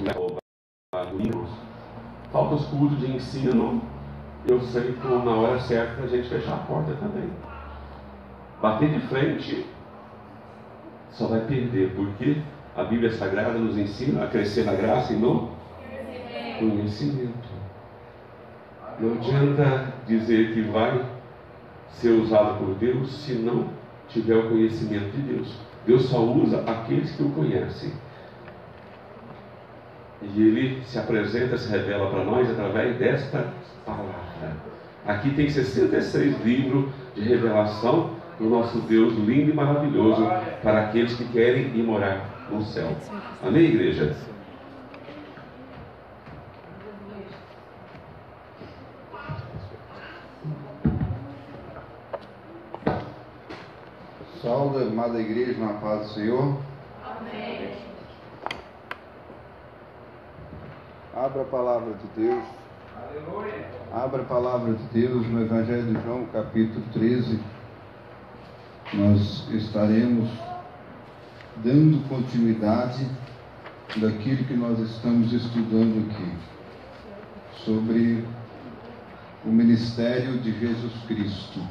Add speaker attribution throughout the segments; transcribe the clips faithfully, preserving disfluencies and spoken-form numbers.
Speaker 1: Falta os cultos de ensino. Eu sei que na hora certa a gente fechar a porta também. Bater de frente só vai perder, porque a Bíblia Sagrada nos ensina a crescer na graça e no conhecimento. Não adianta dizer que vai ser usado por Deus se não tiver o conhecimento de Deus. Deus só usa aqueles que o conhecem. E Ele se apresenta, se revela para nós através desta palavra. Aqui tem sessenta e seis livros de revelação do nosso Deus lindo e maravilhoso para aqueles que querem ir morar no céu. Amém, igreja?
Speaker 2: Saúde, amada igreja, na paz do Senhor.
Speaker 3: Amém.
Speaker 2: Abra a palavra de Deus.
Speaker 3: Aleluia.
Speaker 2: Abra a palavra de Deus no Evangelho de João, capítulo treze. Nós estaremos dando continuidade daquilo que nós estamos estudando aqui, sobre o ministério de Jesus Cristo.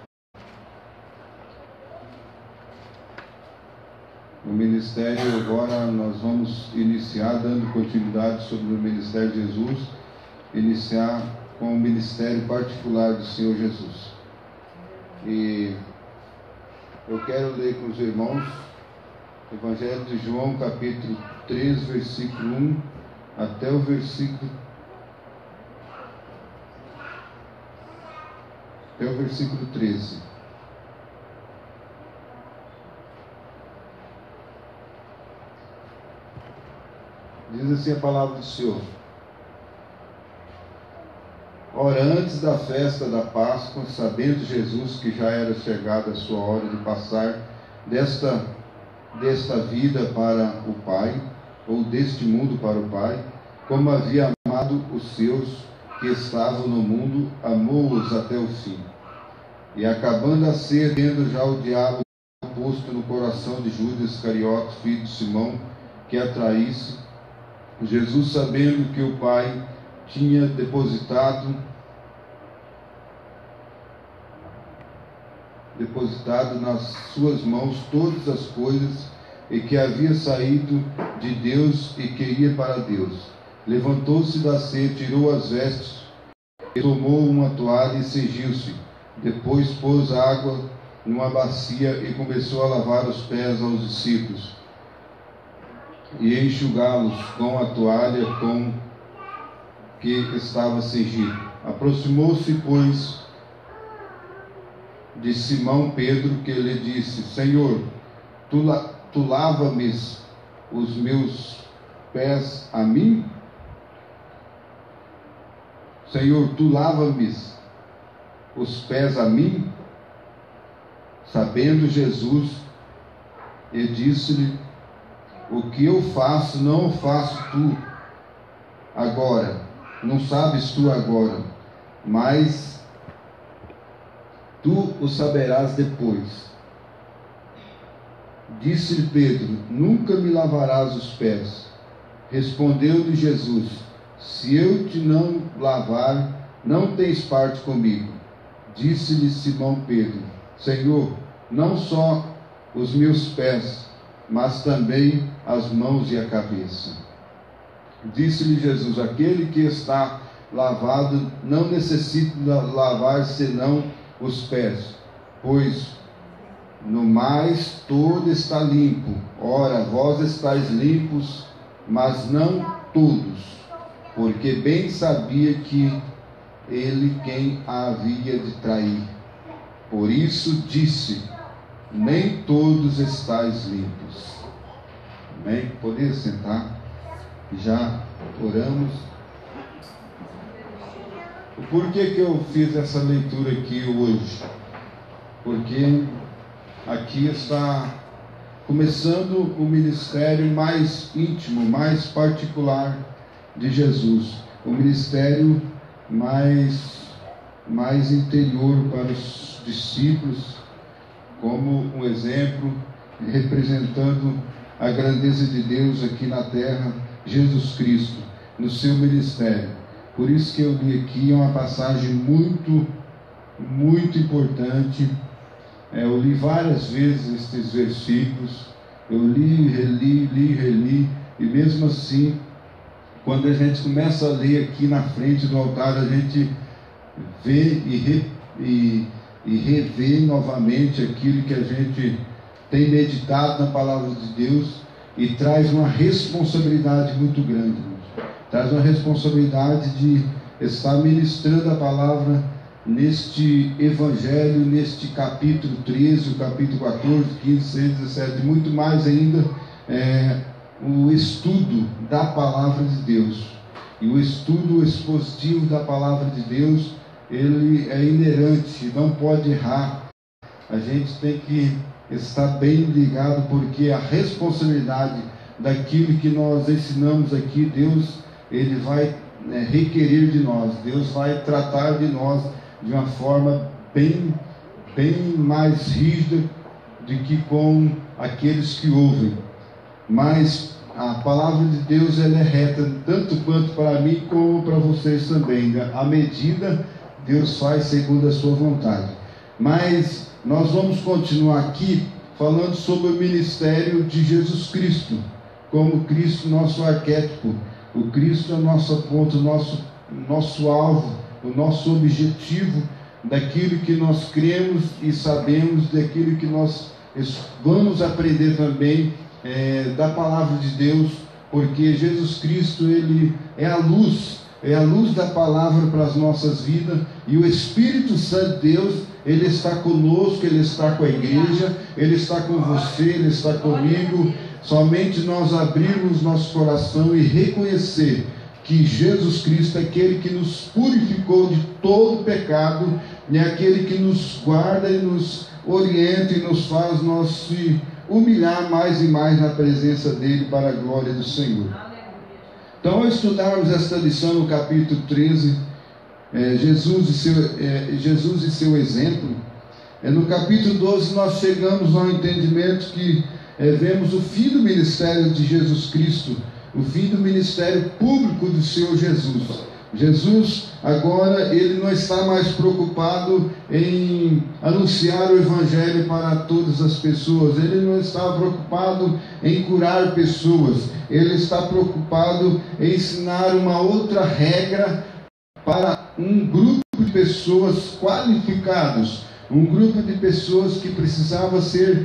Speaker 2: O ministério, agora nós vamos iniciar dando continuidade sobre o ministério de Jesus, iniciar com o ministério particular do Senhor Jesus. E eu quero ler com os irmãos Evangelho de João, capítulo treze, versículo um até o versículo até o versículo treze. Diz assim a palavra do Senhor: Ora, antes da festa da Páscoa, sabendo Jesus que já era chegada a sua hora de passar desta, desta vida para o Pai, ou deste mundo para o Pai, como havia amado os seus que estavam no mundo, amou-os até o fim. E acabando a ceia, tendo já o diabo posto no coração de Judas Iscariotes, filho de Simão, que a traísse, Jesus, sabendo que o Pai tinha depositado depositado nas suas mãos todas as coisas, e que havia saído de Deus e que ia para Deus, levantou-se da ceia, tirou as vestes, e tomou uma toalha e cingiu-se. Depois pôs água numa bacia e começou a lavar os pés aos discípulos e enxugá-los com a toalha com que estava cingido. Aproximou-se, pois, de Simão Pedro, que lhe disse: Senhor, tu, la, tu lava-me os meus pés a mim? Senhor, tu lava-me os pés a mim? Sabendo Jesus, e disse-lhe: O que eu faço, não o faço tu agora, não sabes tu agora, mas tu o saberás depois. Disse-lhe Pedro: Nunca me lavarás os pés. Respondeu-lhe Jesus: Se eu te não lavar, não tens parte comigo. Disse-lhe Simão Pedro: Senhor, não só os meus pés, mas também as mãos e a cabeça. Disse-lhe Jesus: Aquele que está lavado não necessita lavar senão os pés, pois no mais todo está limpo. Ora, vós estáis limpos, mas não todos, porque bem sabia que ele quem a havia de trair. Por isso disse: nem todos estáis limpos. Amém? Poderia sentar? Já oramos. Por que que eu fiz essa leitura aqui hoje? Porque aqui está começando o ministério mais íntimo, mais particular de Jesus. O ministério mais, mais interior para os discípulos, como um exemplo, representando a grandeza de Deus aqui na terra, Jesus Cristo no seu ministério. Por isso que eu li aqui, é uma passagem muito, muito importante. É, eu li várias vezes estes versículos, eu li, reli, li, reli, e mesmo assim, quando a gente começa a ler aqui na frente do altar, a gente vê e, re, e, e revê novamente aquilo que a gente tem meditado na palavra de Deus, e traz uma responsabilidade muito grande, traz uma responsabilidade de estar ministrando a palavra neste evangelho, neste capítulo treze, o capítulo quatorze, quinze, dezesseis, dezessete, muito mais ainda, é, o estudo da palavra de Deus. E o estudo expositivo da palavra de Deus, ele é inerente, não pode errar. A gente tem que estar bem ligado, porque a responsabilidade daquilo que nós ensinamos aqui, Deus, ele vai é, requerer de nós, Deus vai tratar de nós de uma forma bem, bem mais rígida do que com aqueles que ouvem. Mas a palavra de Deus, ela é reta, tanto quanto para mim como para vocês também. A medida Deus faz segundo a sua vontade. Mas nós vamos continuar aqui falando sobre o ministério de Jesus Cristo, como Cristo nosso arquétipo. O Cristo é o nosso ponto, o nosso, nosso alvo, o nosso objetivo daquilo que nós cremos e sabemos, daquilo que nós vamos aprender também é, da palavra de Deus, porque Jesus Cristo, ele é a luz, é a luz da palavra para as nossas vidas, e o Espírito Santo de Deus, ele está conosco, ele está com a igreja, ele está com você, ele está comigo. Somente nós abrirmos nosso coração e reconhecer que Jesus Cristo é aquele que nos purificou de todo pecado, é aquele que nos guarda e nos orienta e nos faz nós se humilhar mais e mais na presença dele para a glória do Senhor. Então, ao estudarmos esta lição no capítulo treze, é, Jesus, e seu, é, Jesus e seu exemplo, é, no capítulo doze nós chegamos ao entendimento que é, vemos o fim do ministério de Jesus Cristo, o fim do ministério público do Senhor Jesus. Jesus agora, ele não está mais preocupado em anunciar o Evangelho para todas as pessoas, ele não está preocupado em curar pessoas, ele está preocupado em ensinar uma outra regra para um grupo de pessoas qualificados, um grupo de pessoas que precisava ser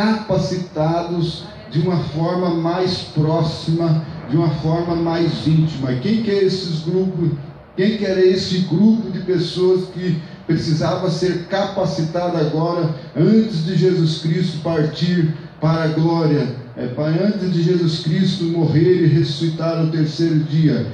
Speaker 2: capacitados de uma forma mais próxima, de uma forma mais íntima. Quem que é esses grupos? Quem que era esse grupo de pessoas que precisava ser capacitado agora, antes de Jesus Cristo partir para a glória, é, para antes de Jesus Cristo morrer e ressuscitar no terceiro dia?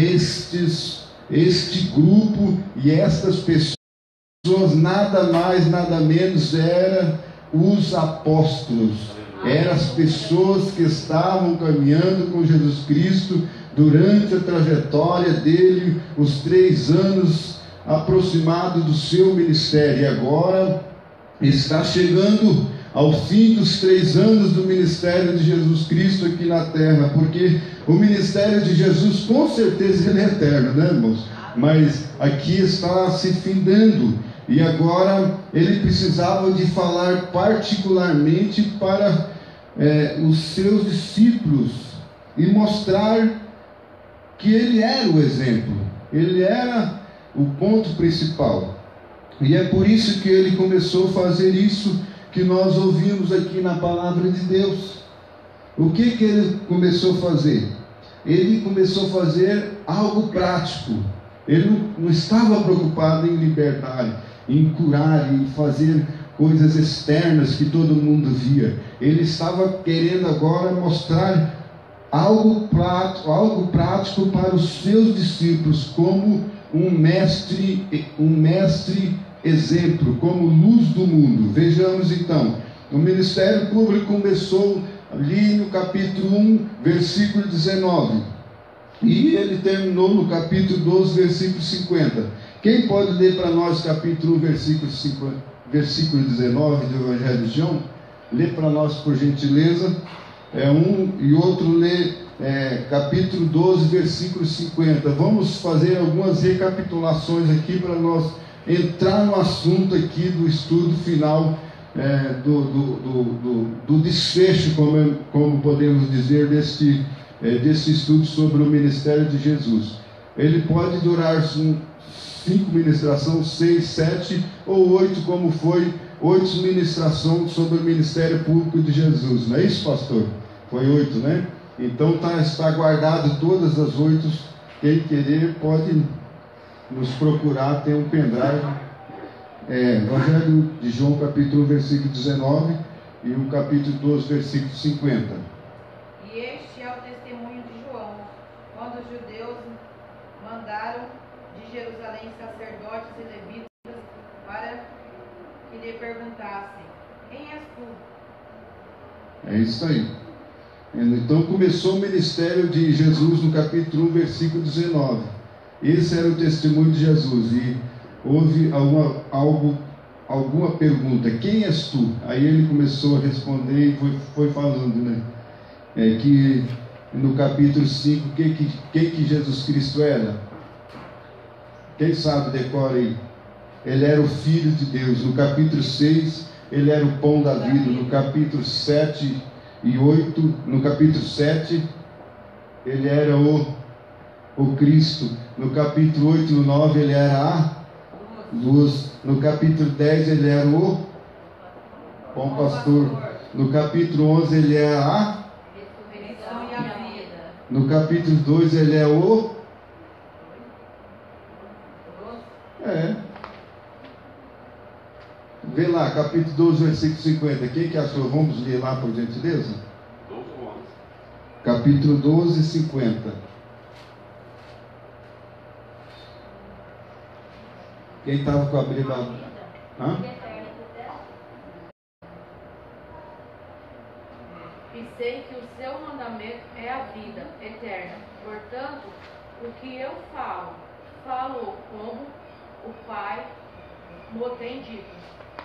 Speaker 2: Estes, este grupo e estas pessoas, nada mais, nada menos, eram os apóstolos. Eram as pessoas que estavam caminhando com Jesus Cristo durante a trajetória dele, os três anos aproximados do seu ministério. E agora está chegando ao fim dos três anos do ministério de Jesus Cristo aqui na terra, porque o ministério de Jesus, com certeza, ele é eterno, né, irmãos? Mas aqui está se findando. E agora ele precisava de falar particularmente para é, os seus discípulos e mostrar que ele era o exemplo, ele era o ponto principal. E é por isso que ele começou a fazer isso que nós ouvimos aqui na palavra de Deus. O que que ele começou a fazer? Ele começou a fazer algo prático. Ele não, não estava preocupado em libertar, em curar, em fazer coisas externas que todo mundo via. Ele estava querendo agora mostrar algo prático, algo prático para os seus discípulos, como um mestre, um mestre exemplo, como luz do mundo. Vejamos então, o ministério público começou ali no capítulo um, versículo dezenove, e ele terminou no capítulo doze, versículo cinquenta. Quem pode ler para nós capítulo um, versículo, cinquenta, versículo dezenove do Evangelho de João? Lê para nós, por gentileza. É um e outro lê é, capítulo doze, versículo cinquenta. Vamos fazer algumas recapitulações aqui para nós entrar no assunto aqui do estudo final, é, do, do, do, do, do desfecho, como, como podemos dizer, deste, é, desse estudo sobre o ministério de Jesus. Ele pode durar cinco ministrações, seis, sete ou oito, como foi oito ministrações sobre o ministério público de Jesus. Não é isso, pastor? Foi oito, né? Então tá, está guardado todas as oito. Quem querer pode nos procurar, tem um pendrive. É, Evangelho de João, capítulo um, versículo dezenove, e o capítulo doze, versículo cinquenta.
Speaker 3: E este é o testemunho de João, quando os judeus mandaram de Jerusalém sacerdotes e levitas para que lhe perguntassem: quem és tu?
Speaker 2: É isso aí. Então começou o ministério de Jesus no capítulo um, versículo dezenove. Esse era o testemunho de Jesus. E houve alguma, algo, alguma pergunta: quem és tu? Aí ele começou a responder e foi, foi falando, né? É, que no capítulo cinco, quem que, quem que Jesus Cristo era? Quem sabe, decora aí. Ele era o Filho de Deus. No capítulo seis, ele era o pão da vida. No capítulo sete e oito, no capítulo sete, ele era o, o Cristo. No capítulo oito e nove, ele era a luz. No capítulo dez, ele era o bom pastor. No capítulo onze, ele era a
Speaker 3: Ressurreição e a vida.
Speaker 2: no capítulo dois, ele é o é vê lá, capítulo doze, versículo cinquenta. Quem que achou? Vamos ler lá, por gentileza?
Speaker 1: doze ou onze?
Speaker 2: Capítulo doze, cinquenta. Quem estava com a Bíblia? Hã?
Speaker 4: E sei que o seu mandamento é a vida eterna. Portanto, o que eu falo, falo como o Pai me tem dito.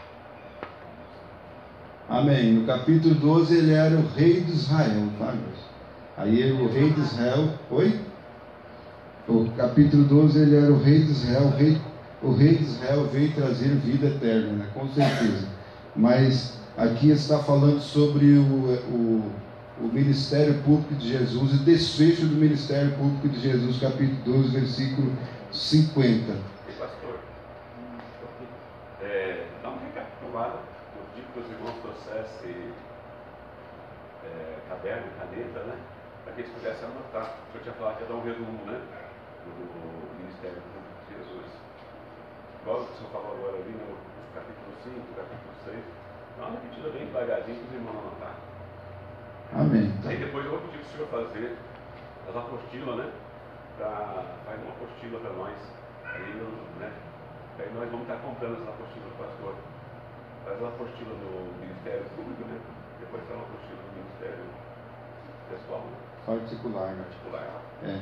Speaker 2: Amém. No capítulo doze, ele era o rei de Israel, tá, meus? Aí ele, o rei de Israel, oi? O capítulo doze, ele era o rei de Israel. O rei, o rei de Israel veio trazer vida eterna, né? Com certeza. Mas aqui está falando sobre o, o, o ministério público de Jesus e desfecho do ministério público de Jesus, capítulo doze, versículo cinquenta.
Speaker 1: E pastor, é, dá uma recapitulada. Eu digo que os irmãos trouxessem é, caderno, caneta, né? Para que eles pudessem anotar. O senhor tinha falado que ia dar um resumo, né? Do ministério público de Jesus. Igual o que o senhor falou agora ali no capítulo cinco, capítulo seis. Dá uma repetida bem devagarzinho para os irmãos anotar.
Speaker 2: Amém.
Speaker 1: Aí depois eu vou pedir para o senhor fazer as apostilas, né? Pra, faz uma apostila para nós. Aí, né? Aí nós vamos estar comprando as apostilas do pastor. Faz uma apostila do Ministério Público, né? Depois faz uma apostila do Ministério Pessoal, né?
Speaker 2: Particular, né?
Speaker 1: Particular.
Speaker 2: É.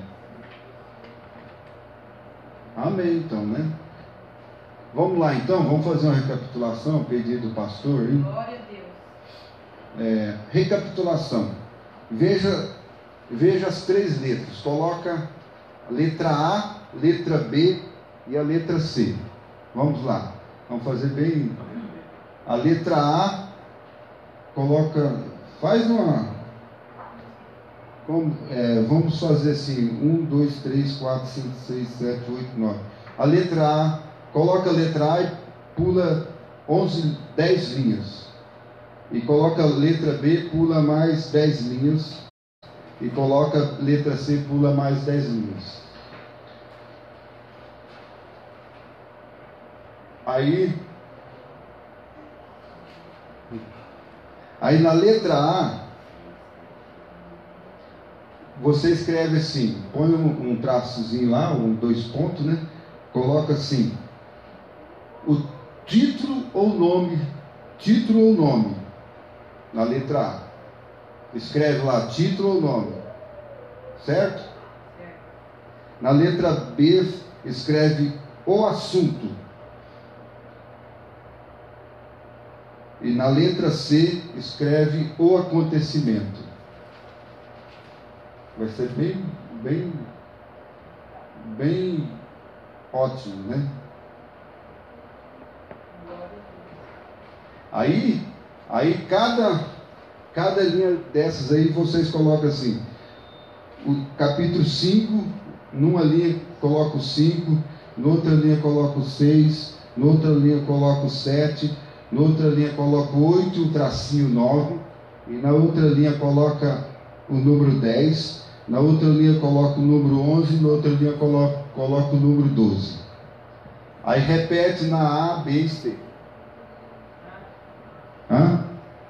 Speaker 2: Amém, então, né? Vamos lá, então, vamos fazer uma recapitulação, pedido do pastor, hein?
Speaker 3: Glória a Deus.
Speaker 2: É, recapitulação. Veja, veja as três letras. Coloca a letra A, letra B e a letra C. Vamos lá. Vamos fazer bem. A letra A, coloca, faz uma, como, é, vamos fazer assim, um, dois, três, quatro, cinco, seis, sete, oito, nove. A letra A, coloca a letra A e pula onze, dez linhas. E coloca a letra B, pula mais dez linhas. E coloca a letra C, pula mais dez linhas. Aí, aí na letra A, você escreve assim, põe um, um traçozinho lá, um dois pontos, né? Coloca assim, o título ou nome, título ou nome, na letra A. Escreve lá, título ou nome, certo? Na letra B, escreve o assunto. E na letra C, escreve o acontecimento. Vai ser bem, bem, bem ótimo, né? Aí, aí cada, cada linha dessas aí vocês colocam assim, o capítulo cinco, numa linha coloca o cinco, noutra linha coloca o seis, noutra linha coloca o sete, noutra linha coloca o oito, o tracinho nove, e na outra linha coloca o número dez, na outra linha coloca o número onze, na outra linha coloca, coloca o número doze. Aí repete na A, B e C. Hã?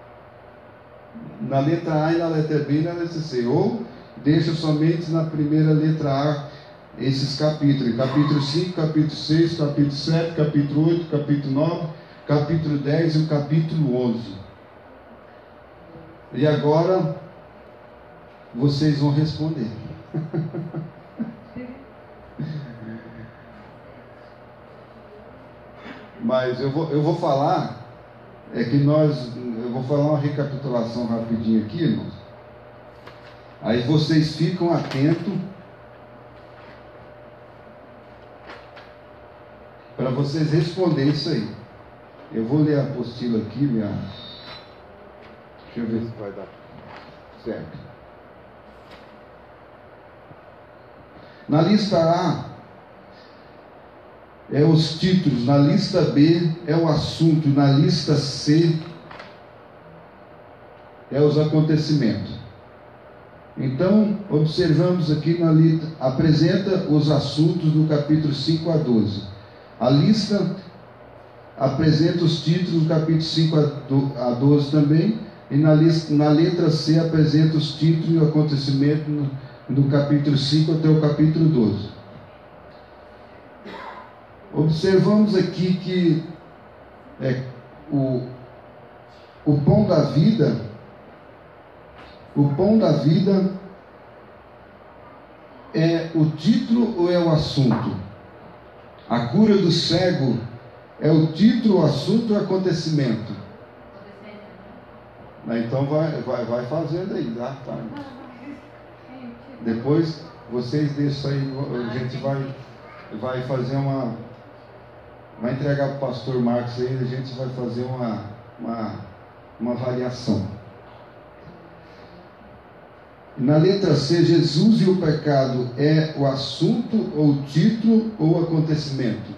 Speaker 2: Na letra A e na letra B e na letra C. Ou deixa somente na primeira letra A esses capítulos. Capítulo cinco, capítulo seis, capítulo sete, capítulo oito, capítulo nove, capítulo dez e o capítulo onze. E agora vocês vão responder. Mas eu vou, eu vou falar, é que nós, eu vou falar uma recapitulação rapidinho aqui, irmãos. Aí vocês ficam atentos para vocês responderem isso aí. Eu vou ler a apostila aqui, minha. Deixa eu ver se vai dar certo. Na lista A é os títulos, na lista B é o assunto, na lista C é os acontecimentos. Então, observamos aqui na lista, apresenta os assuntos do capítulo cinco a doze. A lista apresenta os títulos do capítulo cinco a doze também, e na, lista, na letra C apresenta os títulos e o acontecimento no, do capítulo cinco até o capítulo doze. Observamos aqui que é, o, o pão da vida, o pão da vida é o título ou é o assunto? A cura do cego é o título, o assunto ou o acontecimento? Então vai, vai, vai fazendo aí, tá? Tá. Depois vocês deixam aí, a gente vai, vai fazer uma, vai entregar para o pastor Marcos aí, a gente vai fazer uma, uma, uma avaliação. Na letra C, Jesus e o pecado é o assunto, ou o título, ou o acontecimento?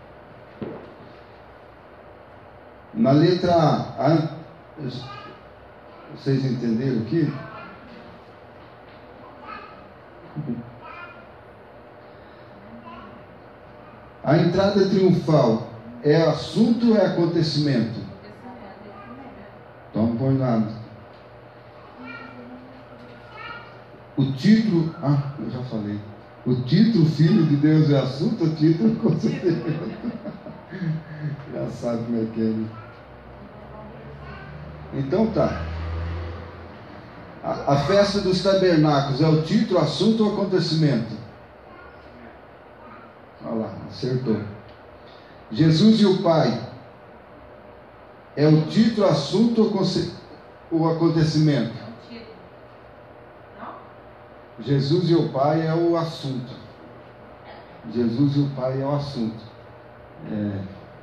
Speaker 2: Na letra A, a vocês entenderam aqui? A entrada triunfal é assunto ou é acontecimento? Então põe nada. O título, ah, eu já falei. O título Filho de Deus é assunto, o título acontecimento. Já sabe como é que é, né? Então tá. A, a festa dos tabernáculos é o título, assunto ou acontecimento? Olha lá, acertou. Jesus e o Pai é o título, assunto ou acontecimento? Jesus e o Pai é o assunto. Jesus e o Pai é o assunto. É.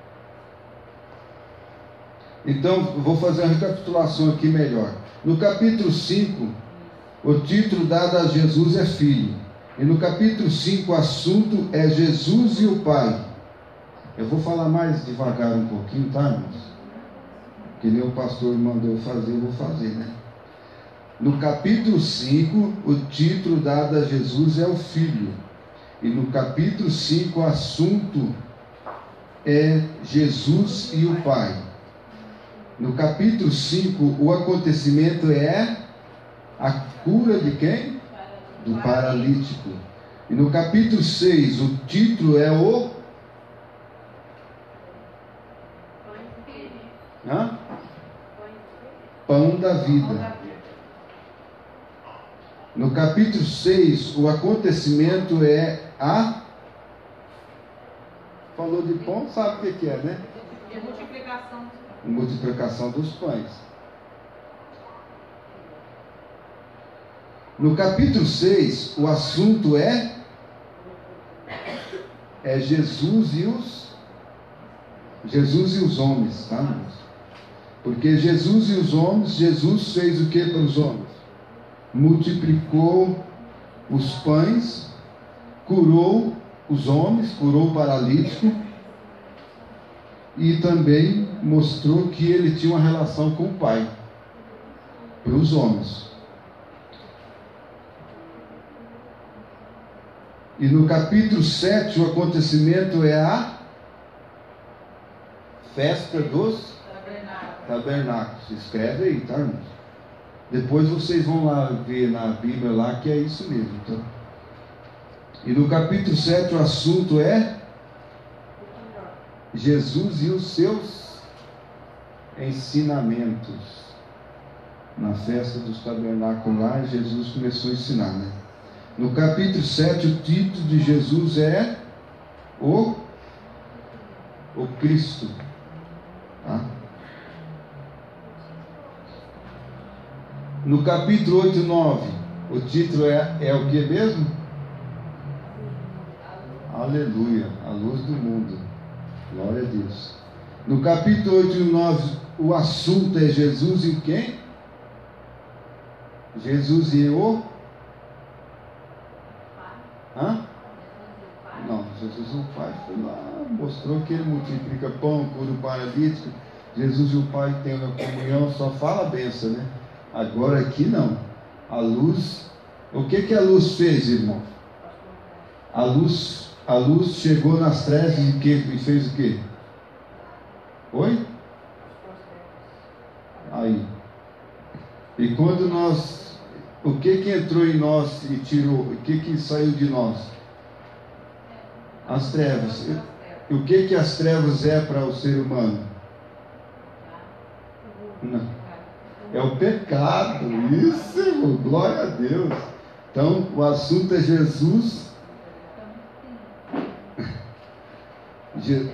Speaker 2: Então, vou fazer uma recapitulação aqui melhor. No capítulo cinco, o título dado a Jesus é Filho. E no capítulo cinco, o assunto é Jesus e o Pai. Eu vou falar mais devagar um pouquinho, tá, irmãos? Que nem o pastor mandou fazer, eu vou fazer, né? No capítulo cinco, o título dado a Jesus é o Filho. E no capítulo cinco, o assunto é Jesus e o Pai. No capítulo cinco, o acontecimento é a cura de quem? Do paralítico. E no capítulo seis, o título é o... Hã? Pão da vida. No capítulo seis, o acontecimento é a... Falou de pão, sabe o que é, né?
Speaker 3: E a multiplicação.
Speaker 2: Multiplicação dos pães. No capítulo seis, o assunto é, é Jesus e os Jesus e os homens, tá? Porque Jesus e os homens, Jesus fez o que para os homens? Multiplicou os pães, curou os homens, curou o paralítico e também mostrou que ele tinha uma relação com o Pai para os homens. E no capítulo sete o acontecimento é a festa dos tabernáculos. Escreve aí, tá, irmãos? Depois vocês vão lá ver na Bíblia lá que é isso mesmo, tá? E no capítulo sete o assunto é Jesus e os seus ensinamentos. Na festa dos tabernáculos lá, Jesus começou a ensinar, né? No capítulo sete, o título de Jesus é o, o Cristo. Tá? No capítulo oito e nove, o título é, é o que mesmo? Aleluia, a luz do mundo. Glória a Deus. No capítulo oito e nove, o assunto é Jesus e quem? Jesus e o Hã? Não, Jesus o Pai foi lá, mostrou que ele multiplica pão, cura o paralítico. Jesus e o Pai têm uma comunhão, só fala a benção, né? Agora aqui não. A luz, o que que a luz fez, irmão? A luz, a luz chegou nas trevas e, que, e fez o quê? Oi? Aí. E quando nós O que que entrou em nós e tirou? O que que saiu de nós? As trevas. E o que que as trevas é para o ser humano? Não. É o pecado. Isso, irmão. Glória a Deus. Então, o assunto é Jesus. Je...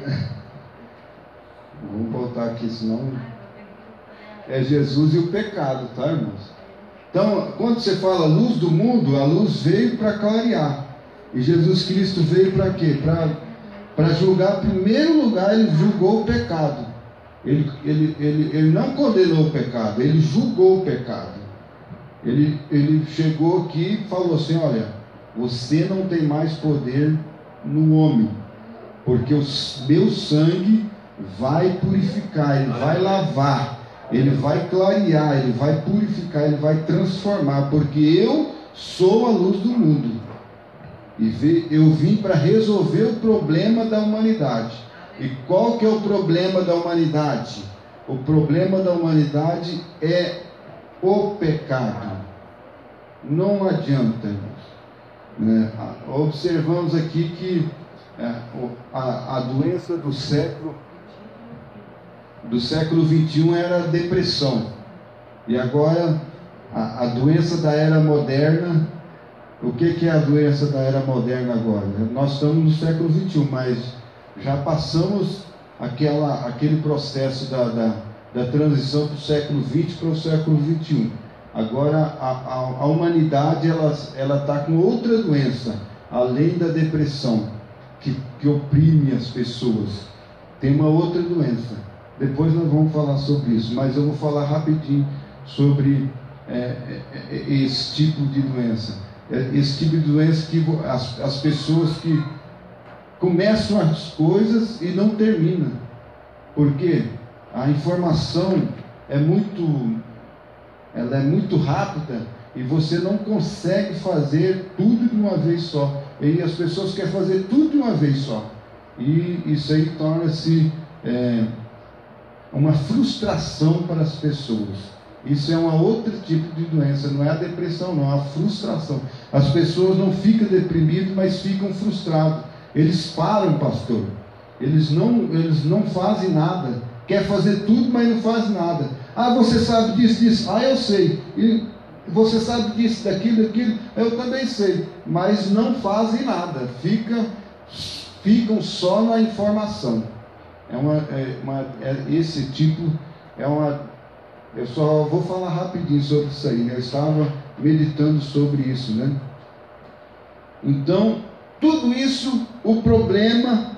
Speaker 2: Vamos voltar aqui, senão... É Jesus e o pecado, tá, irmãos? Então, quando você fala luz do mundo, a luz veio para clarear. E Jesus Cristo veio para quê? Para julgar, em primeiro lugar, ele julgou o pecado. Ele, ele, ele, ele não condenou o pecado, ele julgou o pecado. Ele, ele chegou aqui e falou assim: olha, você não tem mais poder no homem, porque o meu sangue vai purificar, ele vai lavar. Ele vai clarear, ele vai purificar, ele vai transformar, porque eu sou a luz do mundo. E eu vim para resolver o problema da humanidade. E qual que é o problema da humanidade? O problema da humanidade é o pecado. Não adianta, né? Observamos aqui que a, a doença do século do século vinte e um era a depressão, e agora a, a doença da era moderna. O que, que é a doença da era moderna agora? Nós estamos no século vinte e um, mas já passamos aquela, aquele processo da, da, da transição do século vinte para o século vinte e um. Agora a, a, a humanidade ela está com outra doença, além da depressão, que, que oprime as pessoas. Tem uma outra doença. Depois nós vamos falar sobre isso, mas eu vou falar rapidinho sobre é, é, esse tipo de doença. É, esse tipo de doença que as, as pessoas que começam as coisas e não terminam. Porque a informação é muito, ela é muito rápida e você não consegue fazer tudo de uma vez só. E as pessoas querem fazer tudo de uma vez só. E isso aí torna-se... É, uma frustração para as pessoas. Isso é um outro tipo de doença, não é a depressão não, é a frustração. As pessoas não ficam deprimidas, mas ficam frustradas. Eles param, pastor. Eles não, eles não fazem nada. Quer fazer tudo, mas não faz nada. Ah, você sabe disso, disso. Ah, eu sei. E você sabe disso, daquilo, daquilo. Eu também sei. Mas não fazem nada. Fica, ficam só na informação. É uma, é uma, é esse tipo, é uma, eu só vou falar rapidinho sobre isso aí, né? Eu estava meditando sobre isso, né? Então, tudo isso, o problema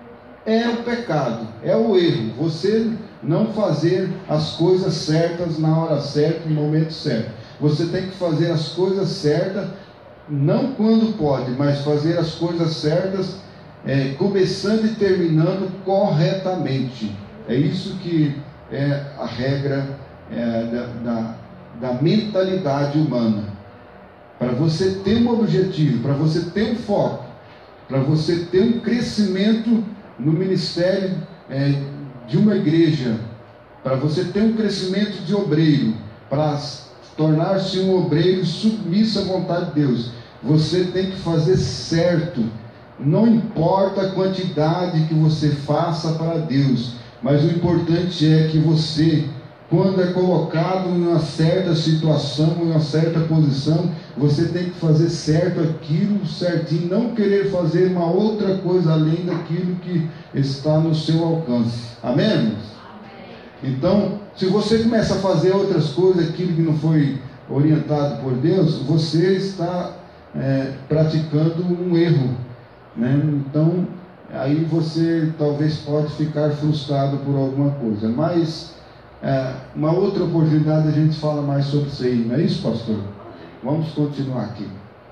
Speaker 2: é o pecado, é o erro. Você não fazer as coisas certas na hora certa, no momento certo. Você tem que fazer as coisas certas, não quando pode, mas fazer as coisas certas, é, começando e terminando corretamente. É isso que é a regra é, da, da, da mentalidade humana. Para você ter um objetivo, para você ter um foco, para você ter um crescimento no ministério é, de uma igreja, para você ter um crescimento de obreiro, para tornar-se um obreiro submisso à vontade de Deus, você tem que fazer certo. Não importa a quantidade que você faça para Deus, mas o importante é que você, quando é colocado em uma certa situação, em uma certa posição, você tem que fazer certo aquilo certinho, não querer fazer uma outra coisa além daquilo que está no seu alcance. Amém, irmãos? Amém. Então, se você começa a fazer outras coisas, aquilo que não foi orientado por Deus, você está é, praticando um erro, né? Então, aí você talvez pode ficar frustrado por alguma coisa, mas é, uma outra oportunidade a gente fala mais sobre isso aí, não é isso, pastor? Vamos continuar aqui.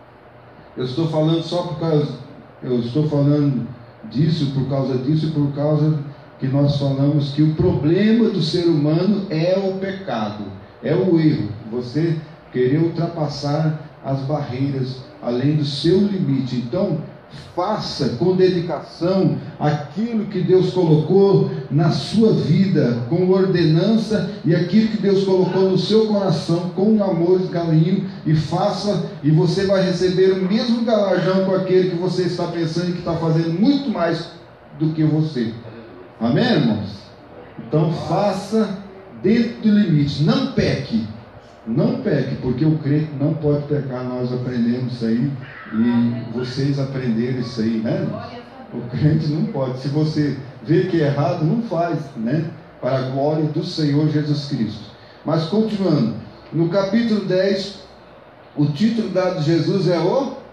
Speaker 2: Eu estou falando só por causa, eu estou falando disso por causa disso e por causa que nós falamos que o problema do ser humano é o pecado, é o erro, você querer ultrapassar as barreiras além do seu limite. Então, faça com dedicação aquilo que Deus colocou na sua vida, com ordenança, e aquilo que Deus colocou no seu coração, com amor e carinho, e faça, e você vai receber o mesmo galardão com aquele que você está pensando que está fazendo muito mais do que você. Amém, irmãos? Então faça dentro do limite, não peque. Não peque, porque o crente não pode pecar. Nós aprendemos isso aí, e vocês aprenderam isso aí, né? O crente não pode. Se você vê que é errado, não faz, né? Para a glória do Senhor Jesus Cristo. Mas continuando, no capítulo dez, o título dado de Jesus é o Bom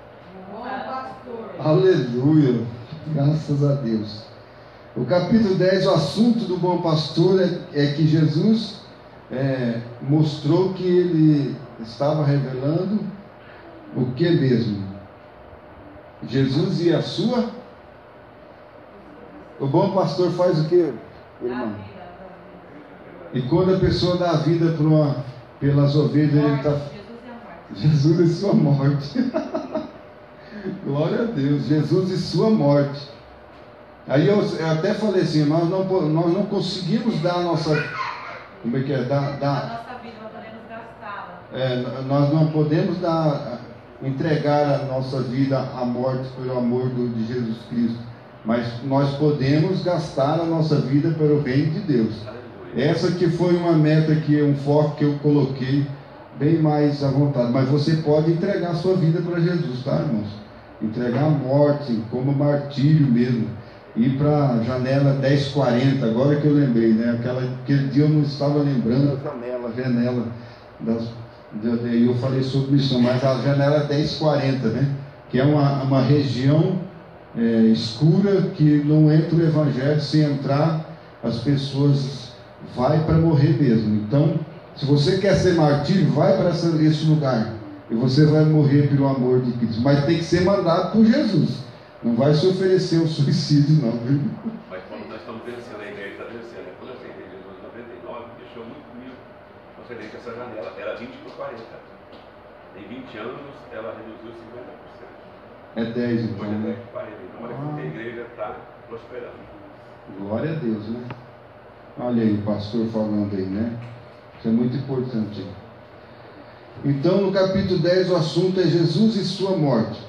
Speaker 2: Pastor. Aleluia, graças a Deus. O capítulo dez, o assunto do bom pastor é, é que Jesus É, mostrou que ele estava revelando o que mesmo? Jesus e a sua? O bom pastor faz o que, irmão? E quando a pessoa dá a vida por uma, pelas ovelhas, ele está... Jesus e sua morte. Glória a Deus, Jesus e sua morte. Aí eu, eu até falei assim, nós não, nós não conseguimos dar a nossa... Como é que é? Da, da,
Speaker 3: a nossa vida, nós podemos gastá-la.
Speaker 2: É, nós não podemos dar, entregar a nossa vida à morte pelo amor do, de Jesus Cristo, mas nós podemos gastar a nossa vida pelo reino de Deus. Essa que foi uma meta, que um foco que eu coloquei bem mais à vontade. Mas você pode entregar a sua vida para Jesus, tá, irmãos? Entregar a morte como martírio mesmo. Ir para a janela dez quarenta, agora que eu lembrei, né? Aquela, aquele dia eu não estava lembrando a janela, a janela das, de, eu falei sobre missão, mas a janela dez quarenta, né? Que é uma, uma região é, escura, que não entra o evangelho. Se entrar, as pessoas vai para morrer mesmo. Então, se você quer ser martírio, vai para esse lugar e você vai morrer pelo amor de Cristo, mas tem que ser mandado por Jesus. Não vai se oferecer o suicídio, não, viu?
Speaker 1: Mas quando nós estamos vencendo, a igreja está vencendo. Quando eu aceitei Jesus em noventa e nove, deixou muito comigo. Eu aceitei que essa janela era vinte por quarenta. Em vinte anos, ela reduziu cinquenta por cento.
Speaker 2: É dez, então.
Speaker 1: Hoje é dez por quarenta. Então, olha como a igreja está prosperando.
Speaker 2: Glória a Deus, né? Olha aí o pastor falando aí, né? Isso é muito importante. Então, no capítulo dez, o assunto é Jesus e sua morte.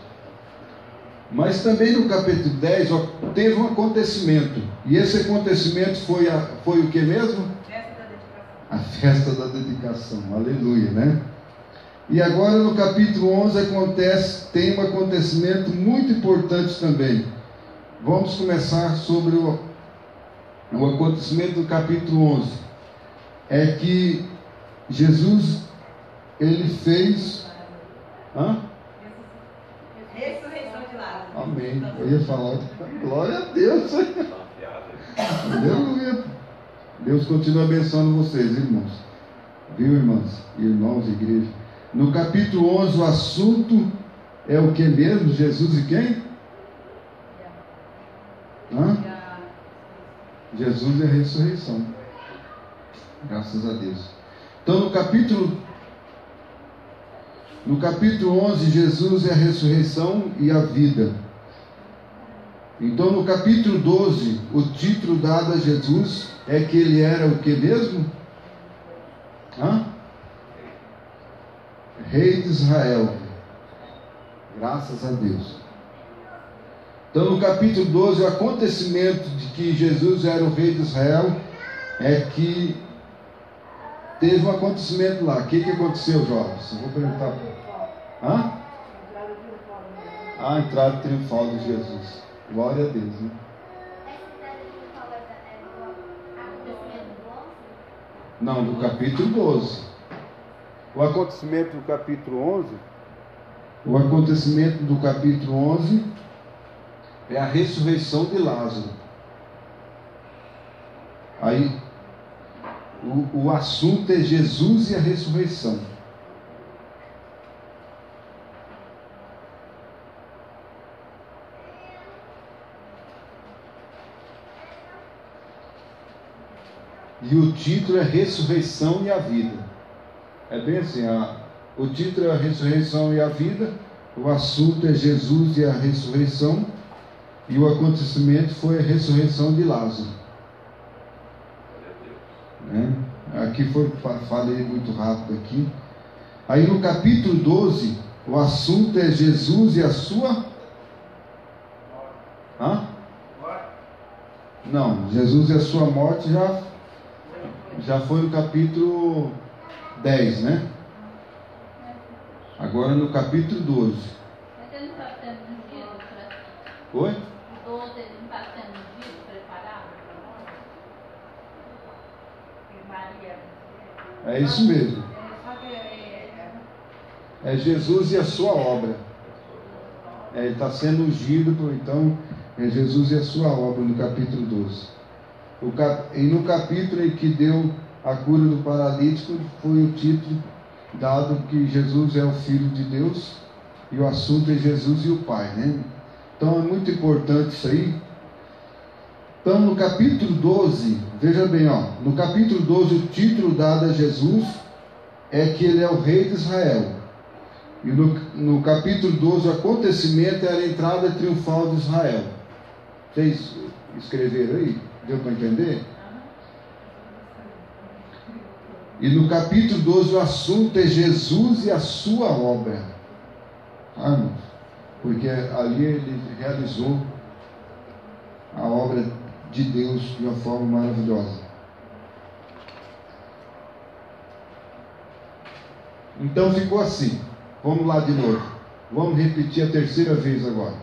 Speaker 2: Mas também no capítulo dez ó, teve um acontecimento. E esse acontecimento foi, a, foi o que mesmo?
Speaker 3: Festa da dedicação.
Speaker 2: A festa da dedicação. Aleluia, né? E agora no capítulo onze acontece, tem um acontecimento muito importante também. Vamos começar sobre o, o acontecimento do capítulo onze. É que Jesus, ele fez Hã?
Speaker 3: Ressurreição de Lázaro.
Speaker 2: Amém. Eu ia falar, glória a Deus. Aleluia. Deus continua abençoando vocês, irmãos. Viu, irmãs? Irmãos, igreja. No capítulo onze, o assunto é o que mesmo? Jesus e quem? Hã? Jesus é a ressurreição. Graças a Deus. Então, no capítulo No capítulo onze, Jesus é a ressurreição e a vida. Então, no capítulo doze, o título dado a Jesus é que ele era o que mesmo? Hã? Rei de Israel. Graças a Deus. Então, no capítulo doze, o acontecimento de que Jesus era o rei de Israel é que teve um acontecimento lá. O que, que aconteceu, jovens? Eu vou perguntar. Hã? A entrada triunfal de Jesus. Glória a Deus, né? Não, do capítulo doze. O acontecimento do capítulo onze. O acontecimento do capítulo onze é a ressurreição de Lázaro. Aí, o, o assunto é Jesus e a ressurreição. E o título é Ressurreição e a Vida. É bem assim, a, o título é a Ressurreição e a Vida, o assunto é Jesus e a ressurreição, e o acontecimento foi a ressurreição de Lázaro. Né? Aqui foi, falei muito rápido aqui. Aí no capítulo doze, o assunto é Jesus e a sua... Hã? Não, Jesus e a sua morte já... Já foi no capítulo dez, né? Agora no capítulo doze.
Speaker 5: Mas ele não está sendo ungido para...
Speaker 2: Oi?
Speaker 5: O doze ele não está sendo ungido, preparado? E Maria...
Speaker 2: É isso mesmo. É Jesus e a sua obra. É, ele está sendo ungido, então é Jesus e a sua obra no capítulo doze. O cap... E no capítulo em que deu a cura do paralítico, foi o título dado que Jesus é o Filho de Deus, e o assunto é Jesus e o Pai, né? Então é muito importante isso aí. Então no capítulo doze, veja bem, ó, no capítulo doze o título dado a Jesus é que ele é o Rei de Israel. E no, no capítulo doze o acontecimento era a entrada triunfal de Israel. Vocês escreveram aí? Deu para entender? E no capítulo doze o assunto é Jesus e a sua obra. Ah, irmãos, porque ali ele realizou a obra de Deus de uma forma maravilhosa. Então ficou assim. Vamos lá de novo. Vamos repetir a terceira vez agora.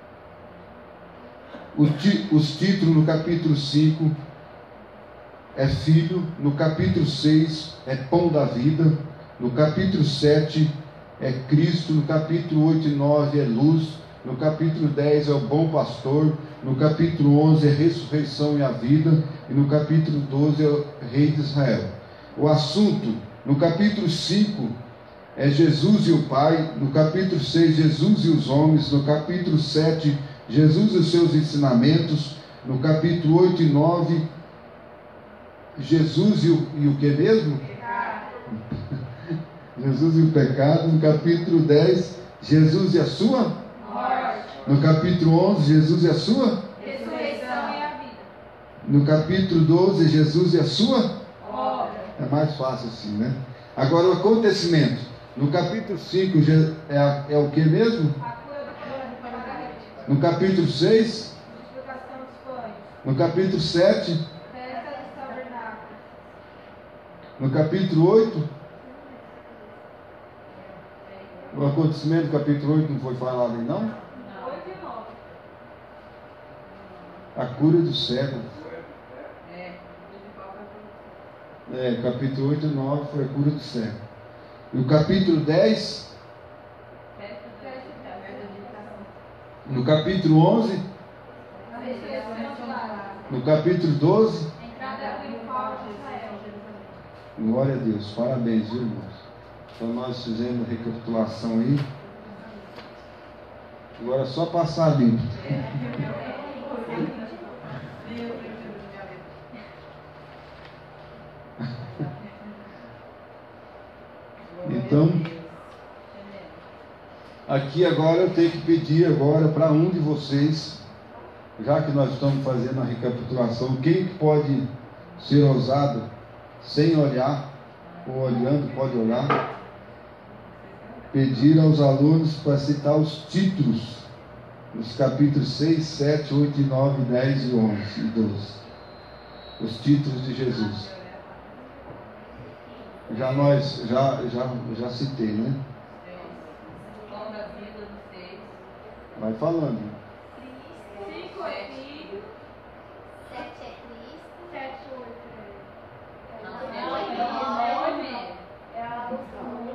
Speaker 2: Os títulos no capítulo cinco é Filho, no capítulo seis é Pão da Vida, no capítulo sete é Cristo, no capítulo oito e nove é Luz, no capítulo dez é o Bom Pastor, no capítulo onze é Ressurreição e a Vida, e no capítulo doze é o Rei de Israel. O assunto no capítulo cinco é Jesus e o Pai, no capítulo seis Jesus e os homens, no capítulo sete Jesus e os seus ensinamentos, no capítulo oito e nove Jesus e o, e o que mesmo? Jesus e o pecado. No capítulo dez Jesus e a sua morte. No capítulo onze Jesus e a sua
Speaker 3: Ressurreição e a vida.
Speaker 2: No capítulo doze Jesus e a sua
Speaker 3: obra.
Speaker 2: É mais fácil assim, né? Agora o acontecimento no capítulo cinco é, a, é o que mesmo? No capítulo seis, no capítulo sete, no capítulo oito, o acontecimento do capítulo oito não foi falado aí, não? A cura do cego. É, capítulo oito e nove foi a cura do cego. E o capítulo dez, No capítulo onze, no capítulo doze, glória a Deus, parabéns, viu, irmãos? Então nós fizemos a recapitulação aí. Agora é só passar limpo. Então, aqui agora eu tenho que pedir agora para um de vocês, já que nós estamos fazendo a recapitulação, quem pode ser ousado sem olhar, ou olhando pode olhar, pedir aos alunos para citar os títulos nos capítulos seis, sete, oito, nove, dez e onze e doze. Os títulos de Jesus. Já nós, já, já, já citei, né? Vai falando.
Speaker 5: Cinco é filho. Sete é Cristo. Sete, oito é. Nove é a adoção.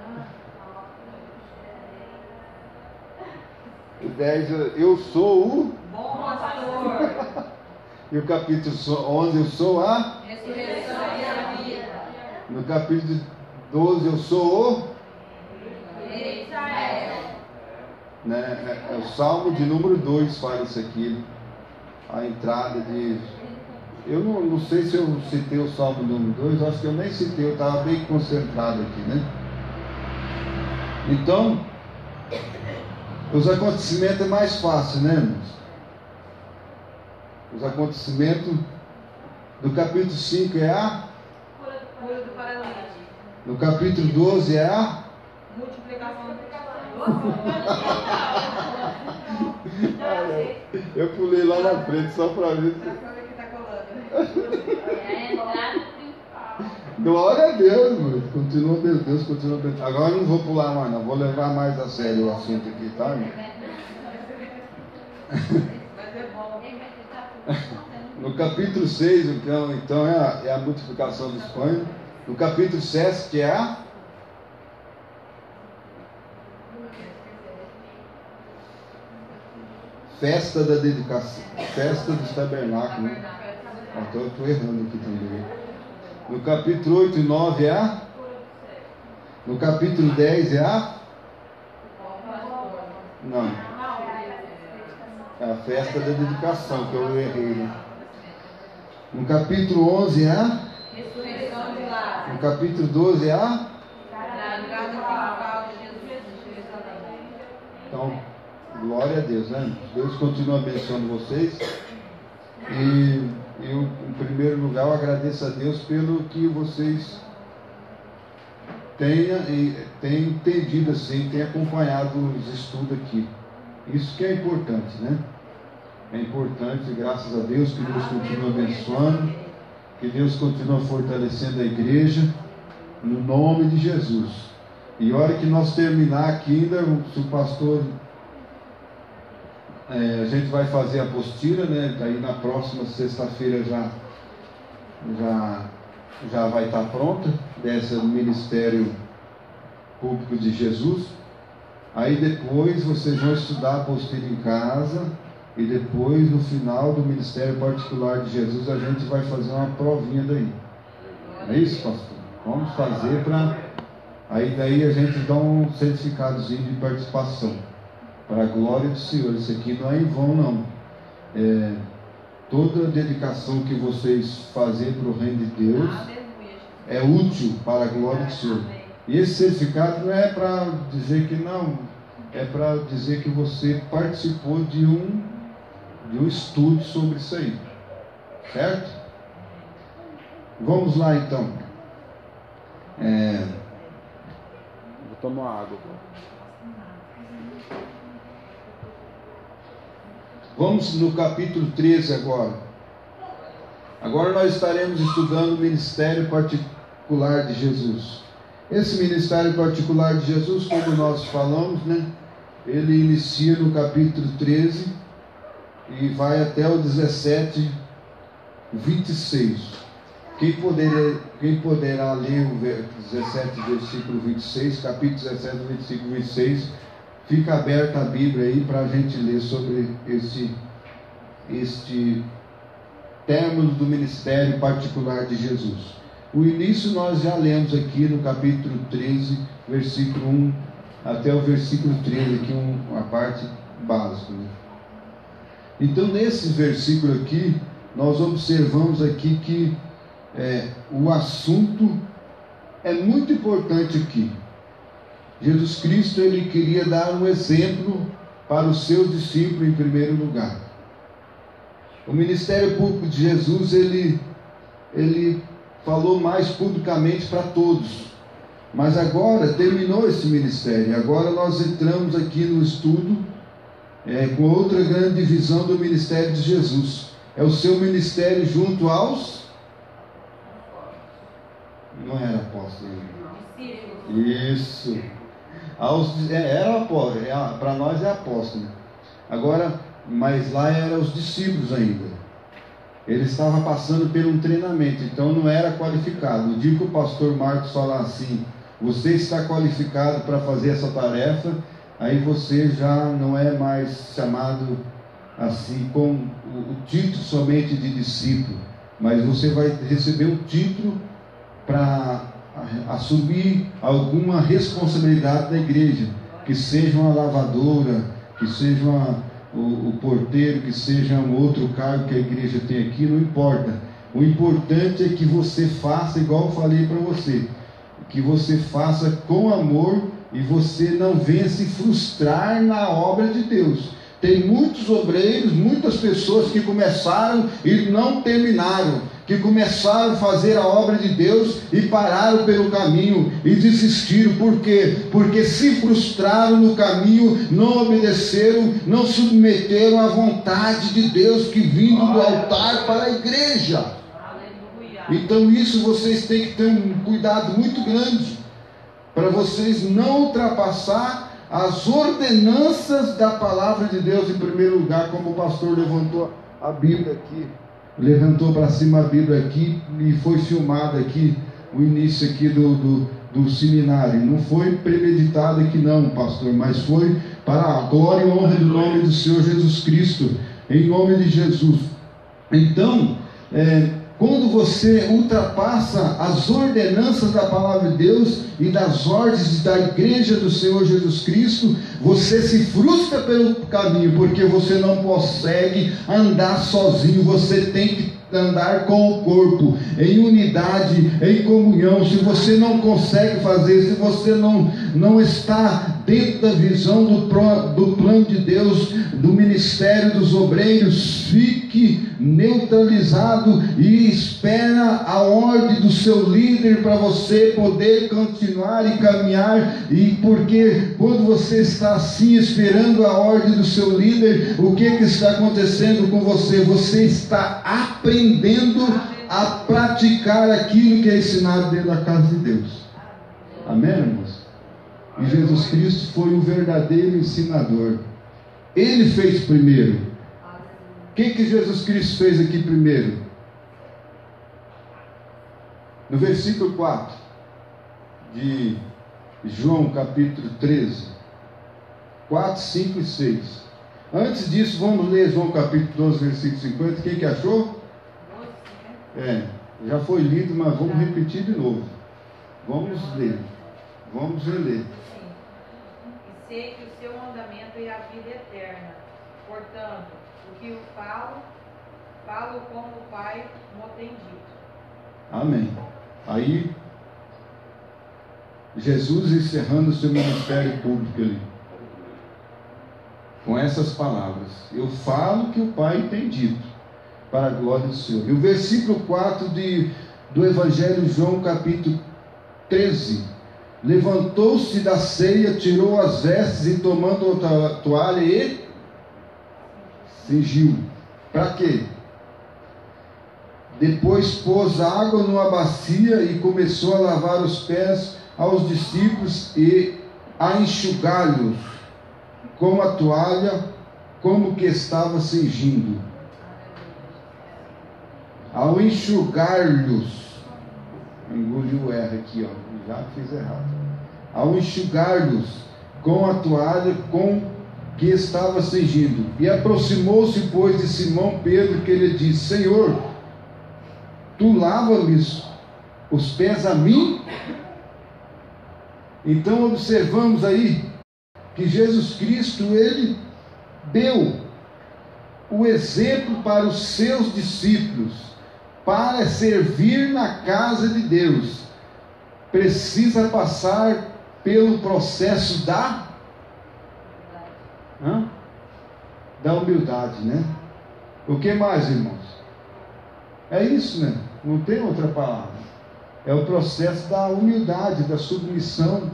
Speaker 2: O dez, eu sou o
Speaker 3: Bom pastor.
Speaker 2: E o capítulo onze, eu sou a
Speaker 3: Ressurreição e a vida.
Speaker 2: No capítulo doze, eu sou o
Speaker 3: Israel.
Speaker 2: Né? É, é o Salmo de número dois fala isso aqui. A entrada de... Eu não, não sei se eu citei o Salmo número dois, acho que eu nem citei, eu estava bem concentrado aqui, né? Então, os acontecimentos é mais fácil, né, irmãos? Os acontecimentos do capítulo cinco é a...
Speaker 3: Cura do paralítico.
Speaker 2: No capítulo doze é a...
Speaker 3: Multiplicação do
Speaker 2: Eu pulei lá na frente só para ver se...
Speaker 5: É a entrada principal.
Speaker 2: Glória a Deus, mano. Continua, meu Deus, continua. Agora eu não vou pular mais, não. Vou levar mais a sério o assunto aqui, tá, irmão? No capítulo seis, então, então é, a, é a multiplicação dos pães. No capítulo sete, que é a... Festa da dedicação. Festa dos tabernáculos, né? Então eu estou errando aqui também. No capítulo oito e nove é a... No capítulo dez é a... Não. É a festa da dedicação que eu errei, né? No capítulo onze é a...
Speaker 3: Ressurreição de Lázaro.
Speaker 2: No capítulo doze é a...
Speaker 3: Da entrada principal de Jesus de Jerusalém.
Speaker 2: Então, glória a Deus, né? Deus continua abençoando vocês. E eu, em primeiro lugar, eu agradeço a Deus pelo que vocês tenham, tenham entendido assim, tenham acompanhado os estudos aqui. Isso que é importante, né? É importante, graças a Deus, que Deus continua abençoando, que Deus continua fortalecendo a igreja, no nome de Jesus. E a hora que nós terminar aqui, ainda, se o pastor... É, a gente vai fazer a apostila, né? Daí na próxima sexta-feira já, já, já vai estar pronta, dessa Ministério Público de Jesus. Aí depois vocês vão estudar a apostila em casa, e depois no final do Ministério Particular de Jesus a gente vai fazer uma provinha daí. É isso, pastor? Vamos fazer para... Aí daí a gente dá um certificadozinho de participação. Para a glória do Senhor. Isso aqui não é em vão, não. É, toda a dedicação que vocês fazem para o reino de Deus é útil para a glória do Senhor. E esse certificado não é para dizer que não, é para dizer que você participou de um, de um estudo sobre isso aí. Certo? Vamos lá então. É, vou tomar água. Vamos no capítulo treze agora. Agora nós estaremos estudando o ministério particular de Jesus. Esse ministério particular de Jesus, como nós falamos, né? Ele inicia no capítulo treze e vai até o dezessete, vinte e seis. Quem poderá, quem poderá ler o dezessete, versículo vinte e seis, capítulo dezessete, vinte e cinco, vinte e seis, fica aberta a Bíblia aí para a gente ler sobre este, este término do ministério particular de Jesus. O início nós já lemos aqui no capítulo treze, versículo um até o versículo treze, aqui um, uma parte básica, né? Então, nesse versículo aqui, nós observamos aqui que é, o assunto é muito importante aqui. Jesus Cristo, ele queria dar um exemplo para os seus discípulos em primeiro lugar. O ministério público de Jesus, ele, ele falou mais publicamente para todos. Mas agora terminou esse ministério. Agora nós entramos aqui no estudo é, com outra grande divisão do ministério de Jesus. É o seu ministério junto aos... Não era apóstolo. Isso. Aos, é, era apóstolo. É, para nós é apóstolo. Agora, mas lá eram os discípulos ainda. Ele estava passando por um treinamento, então não era qualificado. No dia que o pastor Marcos falar assim, você está qualificado para fazer essa tarefa, aí você já não é mais chamado assim com o, o título somente de discípulo, mas você vai receber um título para assumir alguma responsabilidade da igreja, que seja uma lavadora, que seja uma, o, o porteiro, que seja um outro cargo que a igreja tem aqui, não importa. O importante é que você faça igual eu falei para você, que você faça com amor e você não venha se frustrar na obra de Deus. Tem muitos obreiros, muitas pessoas que começaram e não terminaram, que começaram a fazer a obra de Deus e pararam pelo caminho e desistiram. Por quê? Porque se frustraram no caminho, não obedeceram, não submeteram à vontade de Deus que vindo do altar para a igreja. Então isso vocês têm que ter um cuidado muito grande, para vocês não ultrapassar as ordenanças da palavra de Deus em primeiro lugar, como o pastor levantou a Bíblia aqui, levantou para cima a Bíblia aqui e foi filmado aqui, o início aqui do, do, do seminário. Não foi premeditado aqui não, pastor, mas foi para a glória e honra do nome do Senhor Jesus Cristo, em nome de Jesus. Então, é, quando você ultrapassa as ordenanças da palavra de Deus e das ordens da igreja do Senhor Jesus Cristo, você se frustra pelo caminho, porque você não consegue andar sozinho, você tem que andar com o corpo, em unidade, em comunhão. Se você não consegue fazer, se você não, não está dentro da visão do, do plano de Deus, do ministério dos obreiros, fique neutralizado e espera a ordem do seu líder para você poder continuar e caminhar. E porque quando você está assim esperando a ordem do seu líder, o que, que está acontecendo com você? Você está aprendendo a praticar aquilo que é ensinado dentro da casa de Deus. Amém, irmãos? E Jesus Cristo foi um verdadeiro ensinador. Ele fez primeiro. O que, que Jesus Cristo fez aqui primeiro? No versículo quatro de João capítulo treze, quatro, cinco e seis. Antes disso, vamos ler João capítulo doze, versículo cinquenta. Quem que achou? É, já foi lido, mas vamos repetir de novo. Vamos ler. Vamos reler.
Speaker 3: E sei que o seu mandamento é a vida eterna. Portanto, o que eu falo, falo como o Pai me tem dito.
Speaker 2: Amém. Aí, Jesus encerrando o seu ministério público ali, com essas palavras: eu falo que o Pai tem dito, para a glória do Senhor. E o versículo quatro de, do Evangelho de João, capítulo treze: levantou-se da ceia, tirou as vestes e, tomando outra toalha, e cingiu. Para quê? Depois pôs água numa bacia e começou a lavar os pés aos discípulos e a enxugá-los com a toalha, como que estava cingindo. Ao enxugar-lhes, engoliu o R aqui, ó, já fiz errado. Ao enxugar-lhes com a toalha com que estava cingindo. E aproximou-se, pois, de Simão Pedro, que lhe disse: Senhor, tu lava-me os pés a mim? Então observamos aí que Jesus Cristo, ele deu o exemplo para os seus discípulos, para servir na casa de Deus, precisa passar pelo processo da Hã? da humildade, né? O que mais, irmãos? É isso, né? Não tem outra palavra. É o processo da humildade, da submissão.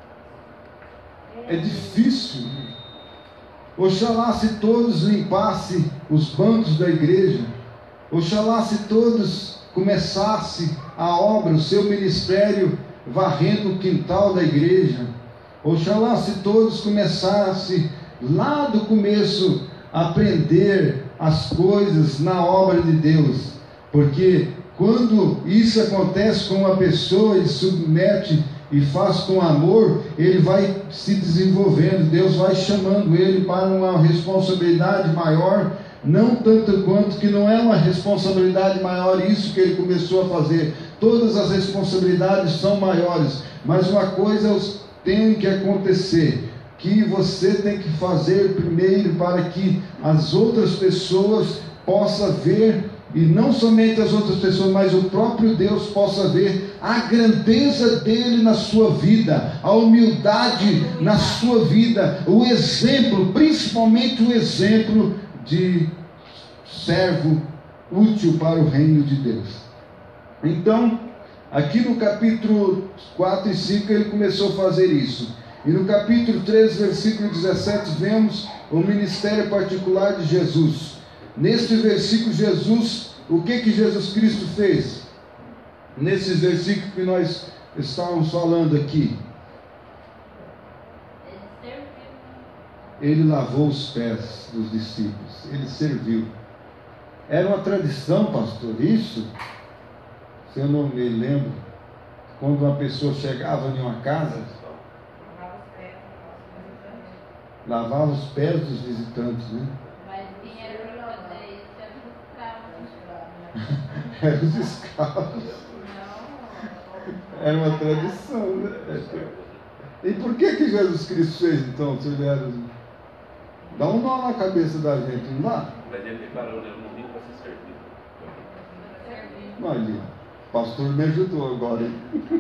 Speaker 2: É difícil. Oxalá se todos limpassem os bancos da igreja. Oxalá se todos começassem a obra, o seu ministério, varrendo o quintal da igreja. Oxalá se todos começassem lá do começo a aprender as coisas na obra de Deus. Porque quando isso acontece com uma pessoa e submete e faz com amor, ele vai se desenvolvendo, Deus vai chamando ele para uma responsabilidade maior, não tanto quanto que não é uma responsabilidade maior isso que ele começou a fazer. Todas as responsabilidades são maiores, mas uma coisa tem que acontecer, que você tem que fazer primeiro para que as outras pessoas possam ver, e não somente as outras pessoas, mas o próprio Deus possa ver a grandeza dele na sua vida, a humildade na sua vida, o exemplo, principalmente o exemplo de servo útil para o reino de Deus. Então, aqui no capítulo quatro e cinco ele começou a fazer isso. E no capítulo três, versículo dezessete, vemos o ministério particular de Jesus. Neste versículo, Jesus, o que que Jesus Cristo fez? Nesses versículos que nós estávamos falando aqui. Ele lavou os pés dos discípulos. Ele serviu. Era uma tradição, pastor, isso? Se eu não me lembro, quando uma pessoa chegava em uma casa, lavava os pés dos visitantes, né? Eram os escravos. Era uma tradição, né? E por que que Jesus Cristo fez então? Se ele era... Dá um nó na cabeça da gente, não dá?
Speaker 1: Mas ele declarou, eu não vim para ser servido.
Speaker 2: Olha, o pastor me ajudou agora. Hein?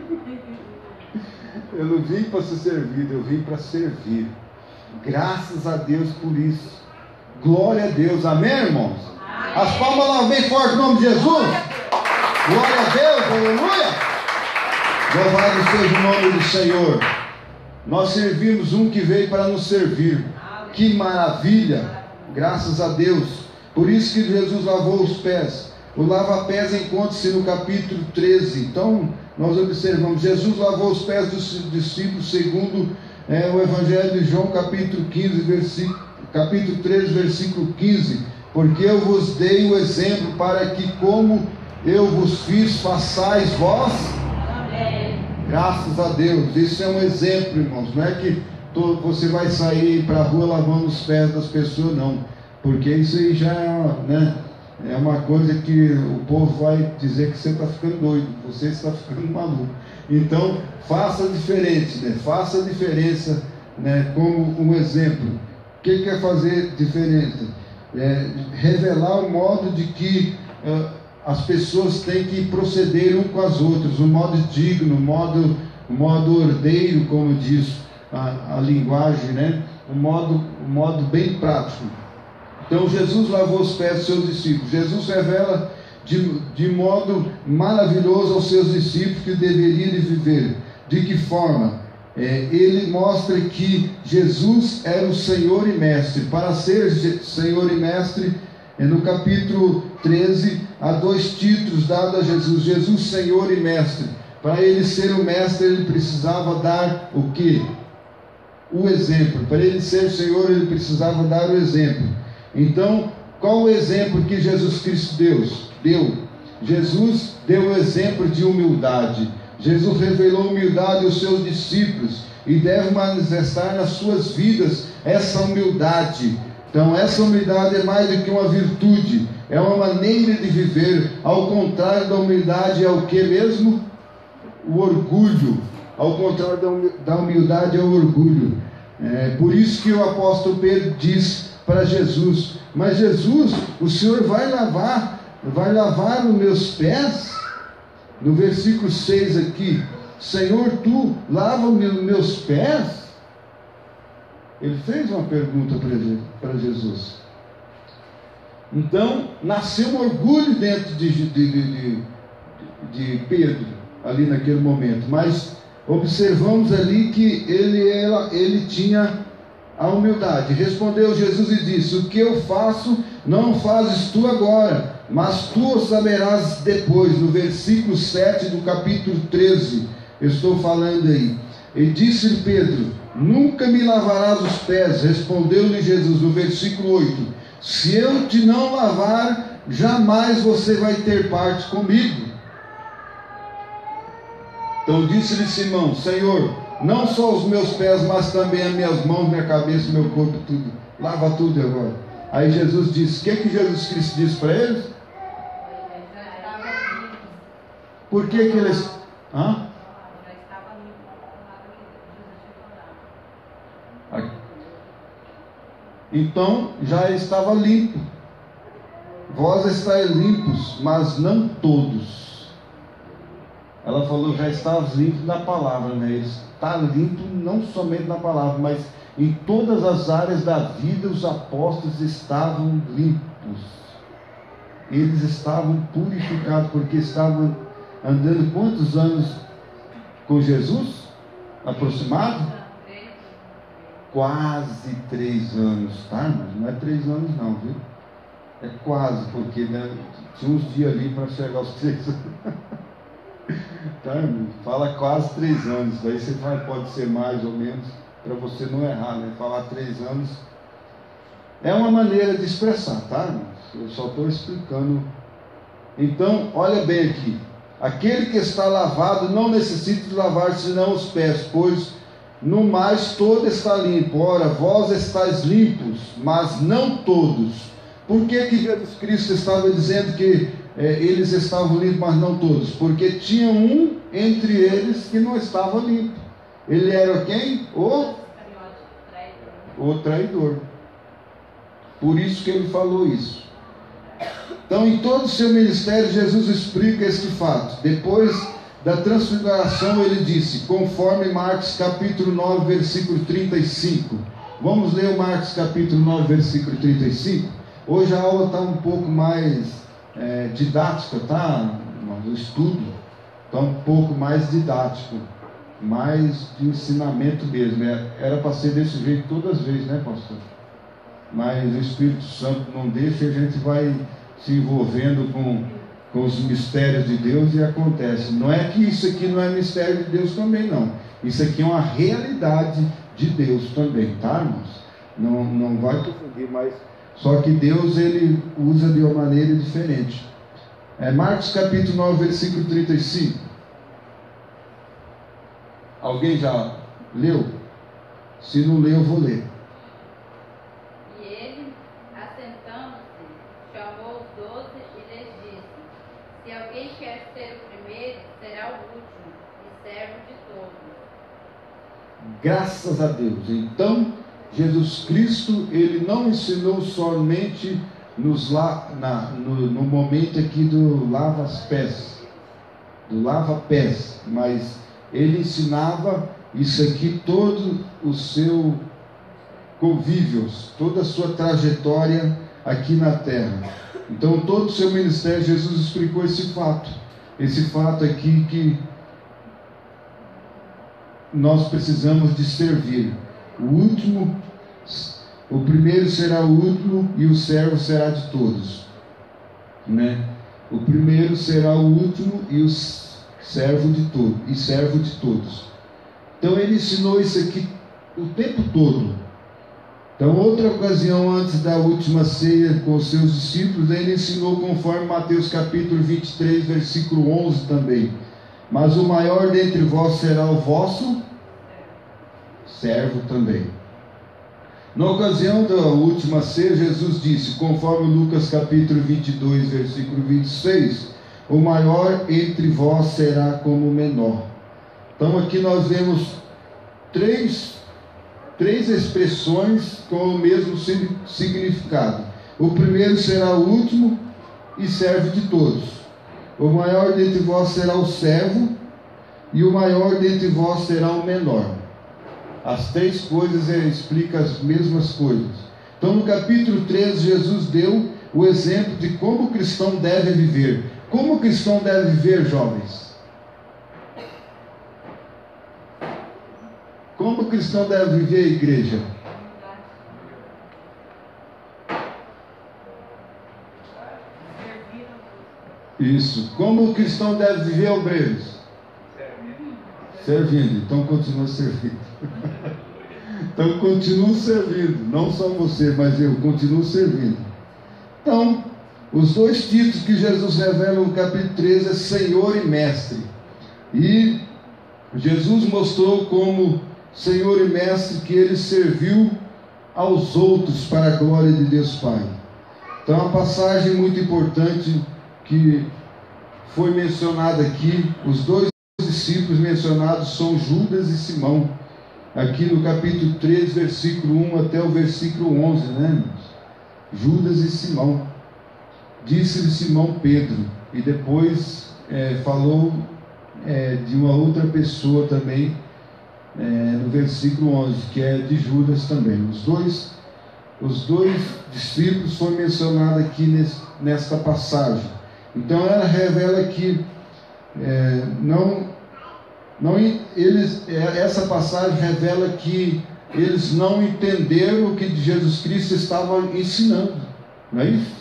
Speaker 2: Eu não vim para ser servido, eu vim para servir. Graças a Deus por isso. Glória a Deus, amém, irmãos? Amém. As palmas lá bem forte em nome de Jesus. Glória a Deus, aleluia. Louvado seja o nome do Senhor. Nós servimos um que veio para nos servir. Que maravilha, graças a Deus. Por isso que Jesus lavou os pés. O lava-pés encontra-se no capítulo treze. Então, nós observamos, Jesus lavou os pés dos discípulos segundo é, o Evangelho de João, capítulo quinze, versículo, capítulo treze, versículo quinze. Porque eu vos dei o exemplo para que, como eu vos fiz, façais vós. Amém. Graças a Deus. Isso é um exemplo, irmãos. Não é que todo, você vai sair para a rua lavando os pés das pessoas, não. Porque isso aí já é uma, né, é uma coisa que o povo vai dizer que você está ficando doido, você está ficando maluco. Então, faça diferente, né? Faça a diferença, né, como um exemplo. O que quer fazer diferente? É, revelar o modo de que uh, as pessoas têm que proceder um com as outras, um modo digno, um modo, um modo ordeiro, como diz a, a linguagem, né? um, modo, um modo bem prático. Então Jesus lavou os pés dos seus discípulos. Jesus revela de, de modo maravilhoso aos seus discípulos que deveriam viver. De que forma? É, ele mostra que Jesus era o Senhor e Mestre. Para ser Senhor e Mestre, é no capítulo treze, há dois títulos dados a Jesus: Jesus, Senhor e Mestre. Para ele ser o Mestre, ele precisava dar o quê? O exemplo. Para ele ser o Senhor, ele precisava dar o exemplo. Então, qual o exemplo que Jesus Cristo deu? deu? Jesus deu o exemplo de humildade. Jesus revelou humildade aos seus discípulos. e deve manifestar nas suas vidas essa humildade. Então essa humildade é mais do que uma virtude, é uma maneira de viver. Ao contrário da humildade é o que mesmo? O orgulho. Ao contrário da humildade é o orgulho. É por isso que o apóstolo Pedro diz para Jesus: mas Jesus, o Senhor vai lavar, vai lavar os meus pés? No versículo seis aqui: Senhor, tu lava os meus pés? Ele fez uma pergunta para Jesus. Então nasceu um orgulho dentro de, de, de, de, de Pedro ali naquele momento, mas observamos ali que ele, ela, ele tinha a humildade. Respondeu Jesus e disse: o que eu faço não fazes tu agora, mas tu o saberás depois. No versículo sete do capítulo treze, eu estou falando aí. E disse-lhe Pedro: nunca me lavarás os pés. Respondeu-lhe Jesus no versículo oito: se eu te não lavar, jamais você vai ter parte comigo. Então disse-lhe Simão: Senhor, não só os meus pés, mas também as minhas mãos, minha cabeça, meu corpo, tudo. Lava tudo agora. Aí Jesus disse: o que que Jesus Cristo disse para eles? Por que que eles... Hã? Então já estava limpo. Vós estáis limpos, mas não todos. Ela falou: já estava limpo na palavra, né? Está limpo não somente na palavra, mas em todas as áreas da vida os apóstolos estavam limpos. Eles estavam purificados, porque estavam andando quantos anos com Jesus? Aproximado? Quase três anos, tá? Mas não é três anos não, viu? É quase, porque né, tinha uns dias ali para chegar aos três anos. Tá, irmão? Fala quase três anos, daí você fala, pode ser mais ou menos, para você não errar, né? Falar três anos é uma maneira de expressar, tá, irmão? Eu só estou explicando. Então, olha bem aqui: aquele que está lavado não necessita de lavar senão os pés, pois no mais todo está limpo. Ora, vós estáis limpos, mas não todos. Por que que Jesus Cristo estava dizendo que é, eles estavam limpos, mas não todos? Porque tinha um entre eles que não estava limpo. Ele era quem? O, o traidor. Por isso que ele falou isso. Então, em todo o seu ministério, Jesus explica este fato. Depois da transfiguração, ele disse, conforme Marcos capítulo nove, versículo trinta e cinco. Vamos ler o Marcos capítulo nove, versículo trinta e cinco. Hoje a aula está um pouco mais é, didática, tá? O estudo está um pouco mais didático, mais de ensinamento mesmo. Era para ser desse jeito todas as vezes, né, pastor? Mas o Espírito Santo não deixa, a gente vai se envolvendo com, com os mistérios de Deus e acontece. Não é que isso aqui não é mistério de Deus também, não. Isso aqui é uma realidade de Deus também, tá, irmãos? Não, não vai confundir, mas só que Deus, ele usa de uma maneira diferente. É Marcos capítulo nove, versículo trinta e cinco. Alguém já leu? Se não leu, eu vou ler.
Speaker 3: E ele, assentando-se, chamou os doze e lhes disse: se alguém quer ser o primeiro, será o último e servo de todos.
Speaker 2: Graças a Deus. Então, Jesus Cristo, ele não ensinou somente nos la, na, no, no momento aqui do lava-pés, do lava-pés, mas ele ensinava isso aqui, todo o seu convívio, toda a sua trajetória aqui na terra. Então, todo o seu ministério, Jesus explicou esse fato, esse fato aqui que nós precisamos de servir. O último, o primeiro será o último e o servo será de todos, né? O primeiro será o último e o servo de todos, e servo de todos. Então ele ensinou isso aqui o tempo todo. Então, outra ocasião antes da última ceia com os seus discípulos, ele ensinou conforme Mateus capítulo vinte e três, versículo onze também. Mas o maior dentre vós será o vosso servo também. Na ocasião da última ceia, Jesus disse, conforme Lucas capítulo vinte e dois, versículo vinte e seis, o maior entre vós será como o menor. Então aqui nós vemos três, três expressões com o mesmo significado. O primeiro será o último e servo de todos. O maior dentre vós será o servo e o maior dentre vós será o menor. As três coisas explicam as mesmas coisas. Então no capítulo treze, Jesus deu o exemplo de como o cristão deve viver. Como o cristão deve viver, jovens? Como o cristão deve viver, igreja? Isso. Como o cristão deve viver, obreiros? Servindo. Então continua servindo. Então continuo servindo. Não só você, mas eu continuo servindo. Então, os dois títulos que Jesus revela no capítulo treze é Senhor e Mestre. E Jesus mostrou como Senhor e Mestre que Ele serviu aos outros para a glória de Deus Pai. Então, uma passagem muito importante que foi mencionada aqui, os dois discípulos mencionados são Judas e Simão, aqui no capítulo treze, versículo um até o versículo onze, né, irmãos? Judas e Simão. Disse-lhe Simão Pedro, e depois é, falou é, de uma outra pessoa também, é, no versículo onze, que é de Judas também. Os dois, os dois discípulos foram mencionados aqui nesse, nesta passagem. Então ela revela que é, não, não, eles, essa passagem revela que eles não entenderam o que Jesus Cristo estava ensinando, não é isso?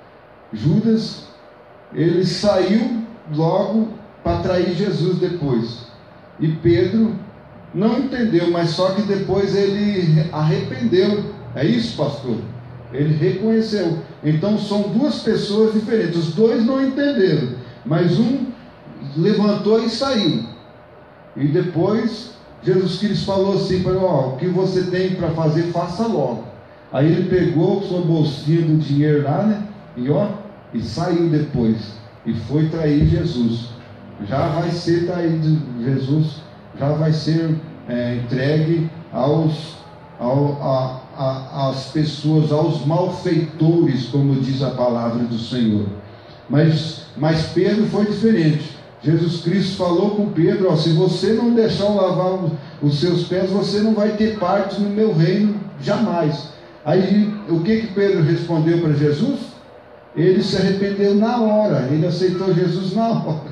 Speaker 2: Judas, ele saiu logo para trair Jesus depois, e Pedro não entendeu, mas só que depois ele arrependeu, é isso, pastor? Ele reconheceu. Então são duas pessoas diferentes, os dois não entenderam, mas um levantou e saiu, e depois Jesus Cristo falou assim para ele, ó, o que você tem para fazer, faça logo. Aí ele pegou sua bolsinha do dinheiro lá, né, e ó, e saiu depois, e foi trair Jesus. Já vai ser traído, Jesus já vai ser é, entregue aos, ao, a, a, às pessoas, aos malfeitores, como diz a palavra do Senhor. Mas, mas Pedro foi diferente. Jesus Cristo falou com Pedro, ó, se você não deixar eu lavar os seus pés, você não vai ter parte no meu reino, jamais. Aí o que que Pedro respondeu para Jesus? Ele se arrependeu na hora, ele aceitou Jesus na hora.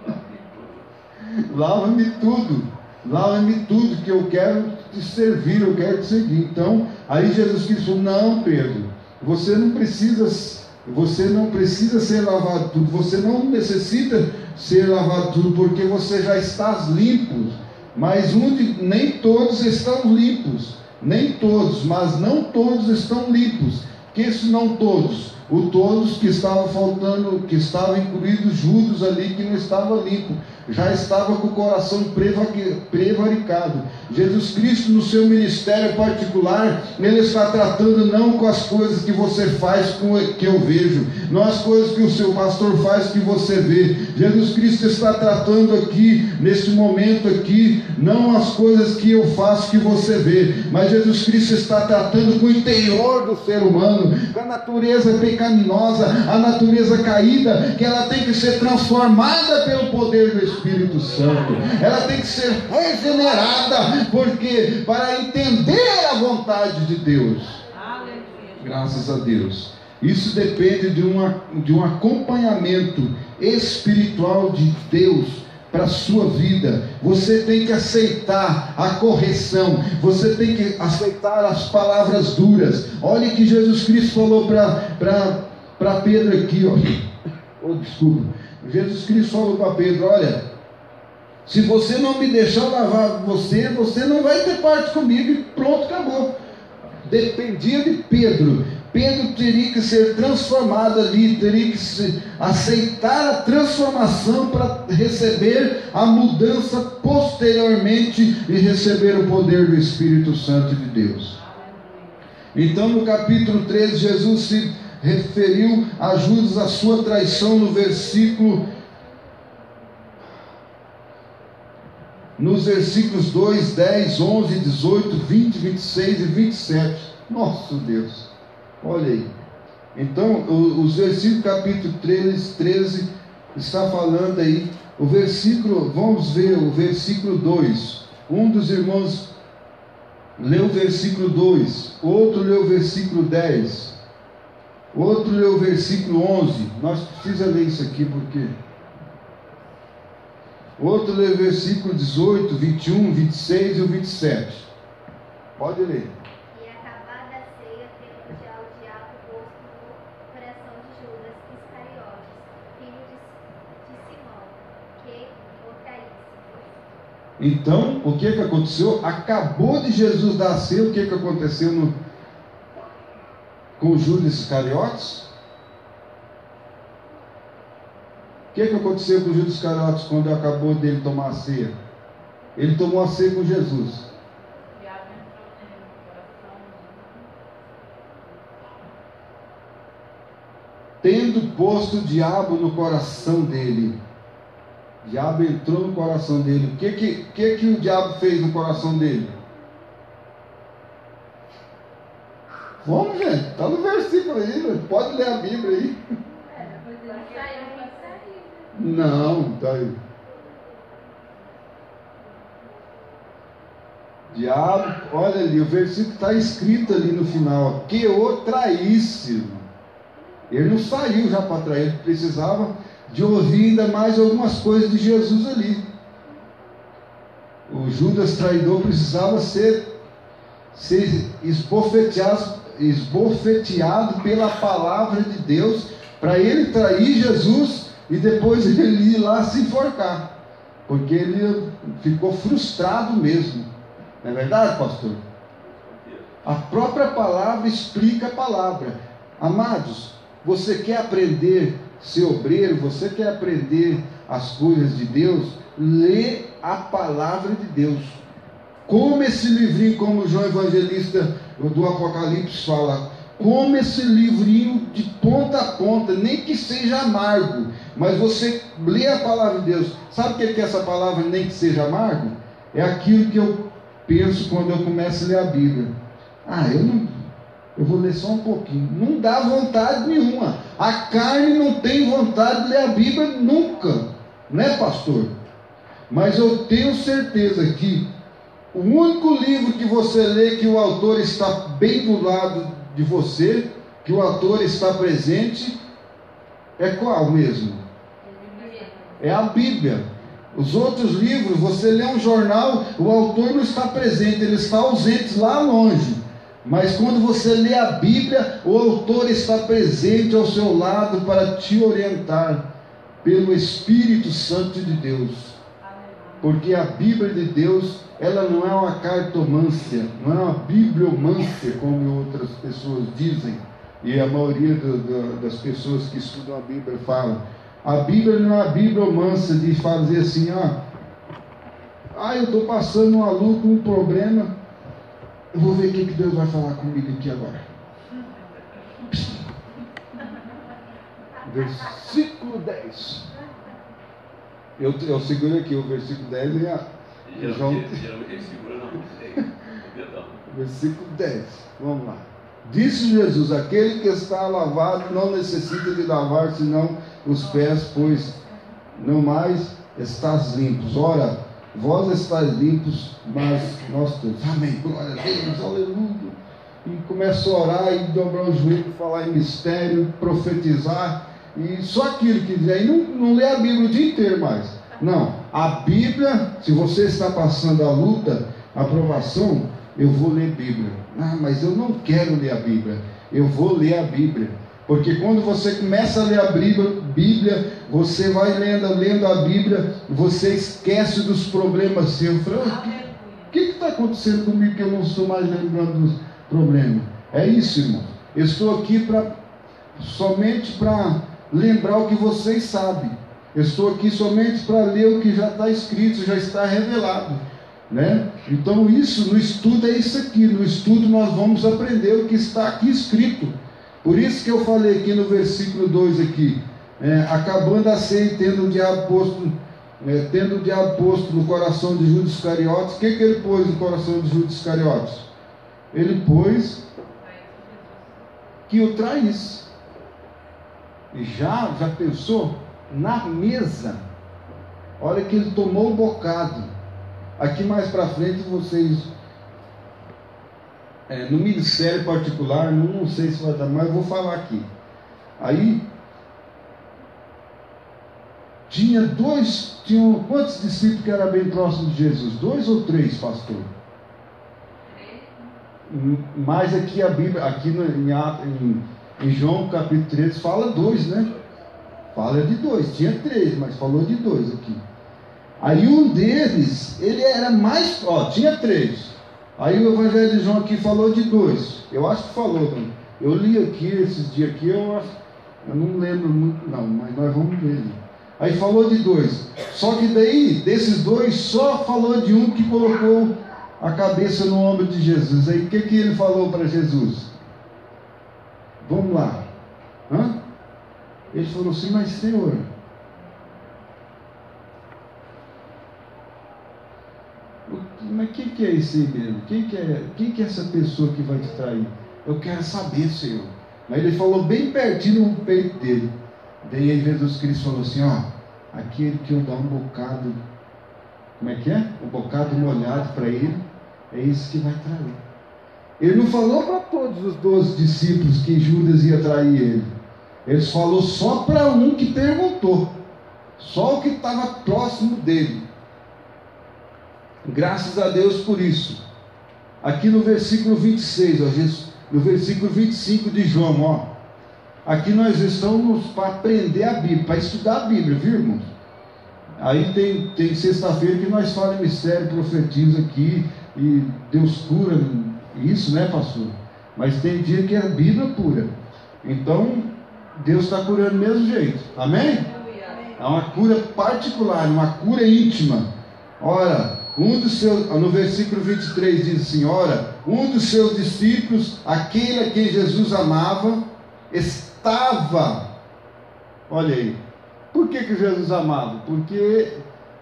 Speaker 2: Lava-me tudo, lava-me tudo, que eu quero te servir, eu quero te seguir. Então, aí Jesus Cristo falou, não, Pedro, você não precisa, você não precisa ser lavado tudo, você não necessita ser lavado tudo, porque você já está limpo. Mas onde nem todos estão limpos, nem todos, mas não todos estão limpos. Que isso não todos? O todos que estavam faltando, que estavam incluídos Judas ali, que não estava limpo, já estava com o coração prevaricado. Jesus Cristo, no seu ministério particular, Ele está tratando não com as coisas que você faz, com que eu vejo, não as coisas que o seu pastor faz, que você vê. Jesus Cristo está tratando aqui, nesse momento aqui, não as coisas que eu faço, que você vê, mas Jesus Cristo está tratando com o interior do ser humano, com a natureza pecaminosa, a natureza caída, que ela tem que ser transformada pelo poder do Espírito Santo. Ela tem que ser regenerada, porque para entender a vontade de Deus. Aleluia. Graças a Deus. Isso depende de, uma, de um acompanhamento espiritual de Deus para a sua vida. Você tem que aceitar a correção, você tem que aceitar as palavras duras. Olha que Jesus Cristo falou para Pedro aqui, ó. Oh, desculpa. Jesus Cristo falou para Pedro, olha, se você não me deixar lavar você, você não vai ter parte comigo, e pronto, acabou. Dependia de Pedro. Pedro teria que ser transformado ali, teria que se, aceitar a transformação para receber a mudança posteriormente e receber o poder do Espírito Santo de Deus. Então, no capítulo treze, Jesus se referiu a Judas, a sua traição, no versículo, nos versículos dois, dez, onze, dezoito, vinte, vinte e seis e vinte e sete. Nosso Deus! Olha aí. Então, os versículos capítulo treze, treze está falando aí. O versículo, vamos ver o versículo dois. Um dos irmãos leu o versículo dois, outro leu o versículo dez, outro leu o versículo onze. Nós precisamos ler isso aqui porque... Outro leu o versículo dezoito, vinte e um, vinte e seis e o vinte e sete. Pode ler. Então, o que que aconteceu? Acabou de Jesus dar a ceia, o que que aconteceu no, com Judas Iscariotes? O que que aconteceu com Judas Iscariotes quando acabou dele tomar a ceia? Ele tomou a ceia com Jesus. Tendo posto o diabo no coração dele. O diabo entrou no coração dele. O que que, que que o diabo fez no coração dele? Vamos, gente. Está no versículo aí. Pode ler a Bíblia aí. Não, está aí. Diabo, olha ali, o versículo está escrito ali no final. Que o traísse. Ele não saiu já para trair. Ele precisava de ouvir ainda mais algumas coisas de Jesus ali. O Judas traidor precisava ser, ser esbofeteado, esbofeteado pela palavra de Deus, para ele trair Jesus e depois ele ir lá se enforcar, porque ele ficou frustrado mesmo. Não é verdade, pastor? A própria palavra explica a palavra. Amados, você quer aprender ser obreiro, você quer aprender as coisas de Deus, lê a palavra de Deus. Como esse livrinho, como o João Evangelista do Apocalipse fala, como esse livrinho de ponta a ponta, nem que seja amargo, mas você lê a palavra de Deus. Sabe o que é essa palavra, nem que seja amargo? É aquilo que eu penso quando eu começo a ler a Bíblia. Ah, eu não... Eu vou ler só um pouquinho. Não dá vontade nenhuma. A carne não tem vontade de ler a Bíblia nunca. Não é, pastor? Mas eu tenho certeza que o único livro que você lê que o autor está bem do lado de você, que o autor está presente, é qual mesmo? É a Bíblia. Os outros livros, você lê um jornal, o autor não está presente, ele está ausente lá longe. Mas quando você lê a Bíblia, o autor está presente ao seu lado para te orientar pelo Espírito Santo de Deus. Porque a Bíblia de Deus, ela não é uma cartomância, não é uma bibliomância, como outras pessoas dizem, e a maioria do, do, das pessoas que estudam a Bíblia falam. A Bíblia não é uma bibliomância de fazer assim, ó, ah, eu estou passando uma luta, um problema, eu vou ver o que Deus vai falar comigo aqui agora. Versículo dez. Eu, eu seguro aqui o versículo dez e a...
Speaker 1: Geralmente ele segura não.
Speaker 2: Versículo dez. Vamos lá. Disse Jesus: aquele que está lavado não necessita de lavar senão os pés, pois não mais estás limpos. Ora, vós estáis limpos, mas nós todos. Amém. Glória a Deus, aleluia. E começa a orar e dobrar o joelho, falar em mistério, profetizar. E só aquilo que diz. Aí não, não lê a Bíblia o dia inteiro mais. Não. A Bíblia, se você está passando a luta, a provação, eu vou ler Bíblia. Ah, mas eu não quero ler a Bíblia. Eu vou ler a Bíblia. Porque quando você começa a ler a Bíblia, Bíblia você vai lendo, lendo a Bíblia, você esquece dos problemas seus. O que está acontecendo comigo que eu não estou mais lembrando dos problemas? É isso, irmão. Eu estou aqui pra, somente para lembrar o que vocês sabem. Eu estou aqui somente para ler o que já está escrito, já está revelado, né? Então isso, no estudo é isso aqui. No estudo nós vamos aprender o que está aqui escrito. Por isso que eu falei aqui no versículo dois aqui, é, acabando a ceia, tendo o diabo posto, é, tendo o diabo posto no coração de Judas Iscariotes. O que, que ele pôs no coração de Judas Iscariotes? Ele pôs que o traísse. E já, já pensou? Na mesa, olha que ele tomou o bocado. Aqui mais para frente vocês, é, no ministério particular, não, não sei se vai dar, mas eu vou falar aqui. Aí tinha dois, tinham quantos discípulos que eram bem próximos de Jesus? Dois ou três, pastor? Mas aqui a Bíblia, aqui no, em, em, em João capítulo treze fala dois, né? Fala de dois, tinha três, mas falou de dois aqui. Aí um deles, ele era mais, ó, tinha três. Aí o Evangelho de João aqui falou de dois. Eu acho que falou, não? Eu li aqui esses dias aqui, eu, eu não lembro muito não, mas nós vamos ver. Aí falou de dois. Só que daí, desses dois, só falou de um que colocou a cabeça no ombro de Jesus. Aí o que, que ele falou para Jesus? Vamos lá. Hã? Ele falou assim, mas Senhor, mas quem que é esse aí mesmo? Quem que é, quem que é essa pessoa que vai te trair? Eu quero saber, Senhor. Mas ele falou bem pertinho no peito dele. Daí aí Jesus Cristo falou assim, ó, aquele que eu dar um bocado, como é que é? Um bocado molhado para ele, é esse que vai trair. Ele não falou para todos os doze discípulos que Judas ia trair ele. Ele falou só para um que perguntou. Só o que estava próximo dele. Graças a Deus por isso. Aqui no versículo vinte e seis, ó, no versículo vinte e cinco de João, ó. Aqui nós estamos para aprender a Bíblia, para estudar a Bíblia, viu, irmãos? Aí tem, tem sexta-feira que nós falamos mistério, profetiza aqui, e Deus cura, isso, né, pastor? Mas tem dia que é a Bíblia pura. Então, Deus está curando do mesmo jeito. Amém? É uma cura particular, uma cura íntima. Ora, um dos seus, no versículo vinte e três diz assim, ora, um dos seus discípulos, aquele a quem Jesus amava, estava, olha aí, por que que Jesus amava? Porque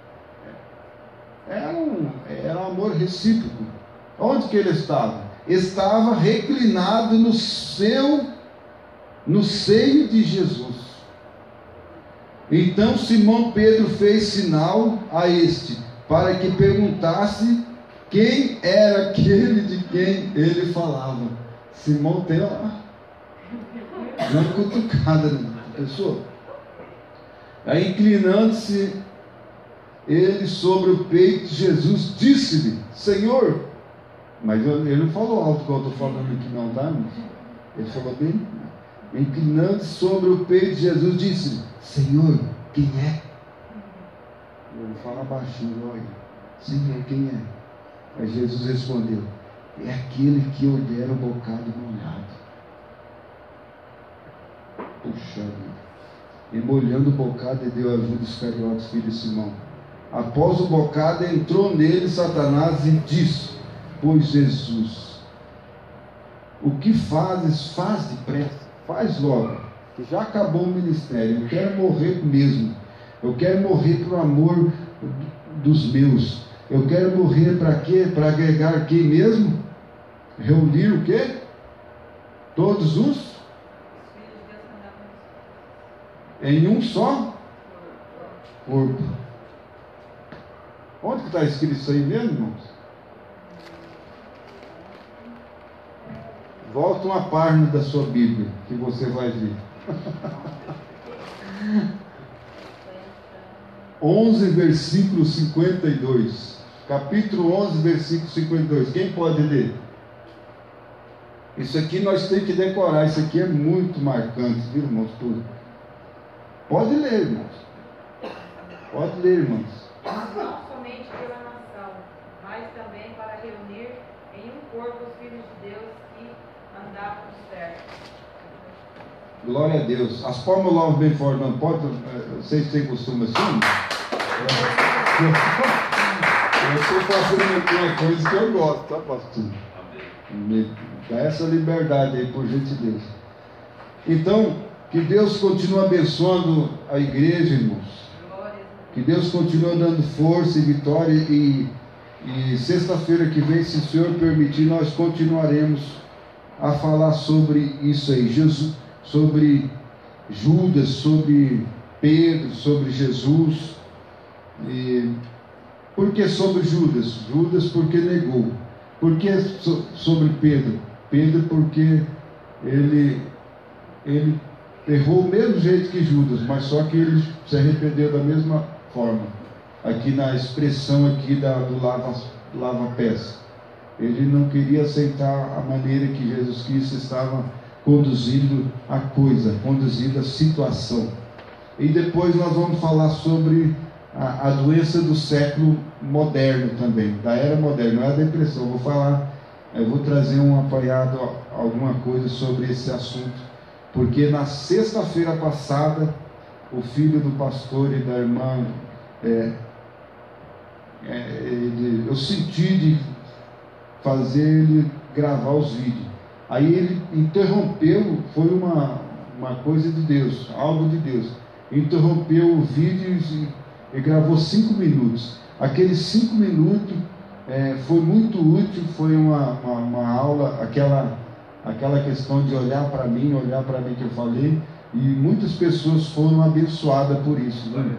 Speaker 2: era um, era um amor recíproco. Onde que ele estava? Estava reclinado no seu no seio de Jesus. Então Simão Pedro fez sinal a este, para que perguntasse quem era aquele de quem ele falava. Simão tem uma, uma cutucada na pessoa. Aí inclinando-se ele sobre o peito de Jesus, disse-lhe, Senhor, mas ele não falou alto como eu estou falando aqui não, tá? Ele falou bem, inclinando-se sobre o peito de Jesus, disse, Senhor, quem é? Ele fala baixinho, olha, Senhor, quem é? Aí Jesus respondeu, é aquele que eu der o bocado molhado. Puxa vida. E molhando o bocado, ele deu a Judas Iscariotes, filho de Simão. Após o bocado, entrou nele Satanás e disse, pois Jesus, o que fazes, faz depressa. Faz logo, que já acabou o ministério. Eu quero morrer mesmo. Eu quero morrer por amor dos meus. Eu quero morrer para quê? Para agregar quem mesmo? Reunir o quê? Todos os? Em um só corpo. Onde que está escrito isso aí mesmo, irmãos? Volta uma página da sua Bíblia, que você vai ver. onze, versículo cinquenta e dois. Capítulo onze, versículo cinquenta e dois. Quem pode ler? Isso aqui nós temos que decorar. Isso aqui é muito marcante, viu, irmãos? Tudo. Pode ler, irmãos. Pode ler, irmãos.
Speaker 4: Não somente pela nação, mas também para reunir em um corpo os filhos de Deus que andavam certo.
Speaker 2: Glória a Deus. As palmas louvam bem forte, não pode? Eu sei que você costuma assim. Eu estou fazendo uma coisa que eu gosto, tá, pastor? Me dá essa liberdade aí, por gentileza. Então, que Deus continue abençoando a igreja, irmãos. Que Deus continue dando força e vitória. E, e sexta-feira que vem, se o Senhor permitir, nós continuaremos a falar sobre isso aí. Jesus, sobre Judas, sobre Pedro, sobre Jesus. E por que sobre Judas? Judas porque negou. Por que so, sobre Pedro? Pedro porque ele, ele errou o mesmo jeito que Judas, mas só que ele se arrependeu da mesma forma. Aqui na expressão aqui da, do lava, lava-pés. Ele não queria aceitar a maneira que Jesus Cristo estava conduzindo a coisa, conduzindo a situação. E depois nós vamos falar sobre a, a doença do século moderno também, da era moderna, não é a depressão. Eu vou falar, eu vou trazer um apanhado, alguma coisa sobre esse assunto, porque na sexta-feira passada, o filho do pastor e da irmã, é, é, ele, eu senti de fazer ele gravar os vídeos. Aí ele interrompeu, foi uma, uma coisa de Deus, algo de Deus. Interrompeu o vídeo e, e gravou cinco minutos. Aqueles cinco minutos é, foi muito útil, foi uma, uma, uma aula, aquela, aquela questão de olhar para mim, olhar para mim que eu falei, e muitas pessoas foram abençoadas por isso. Né?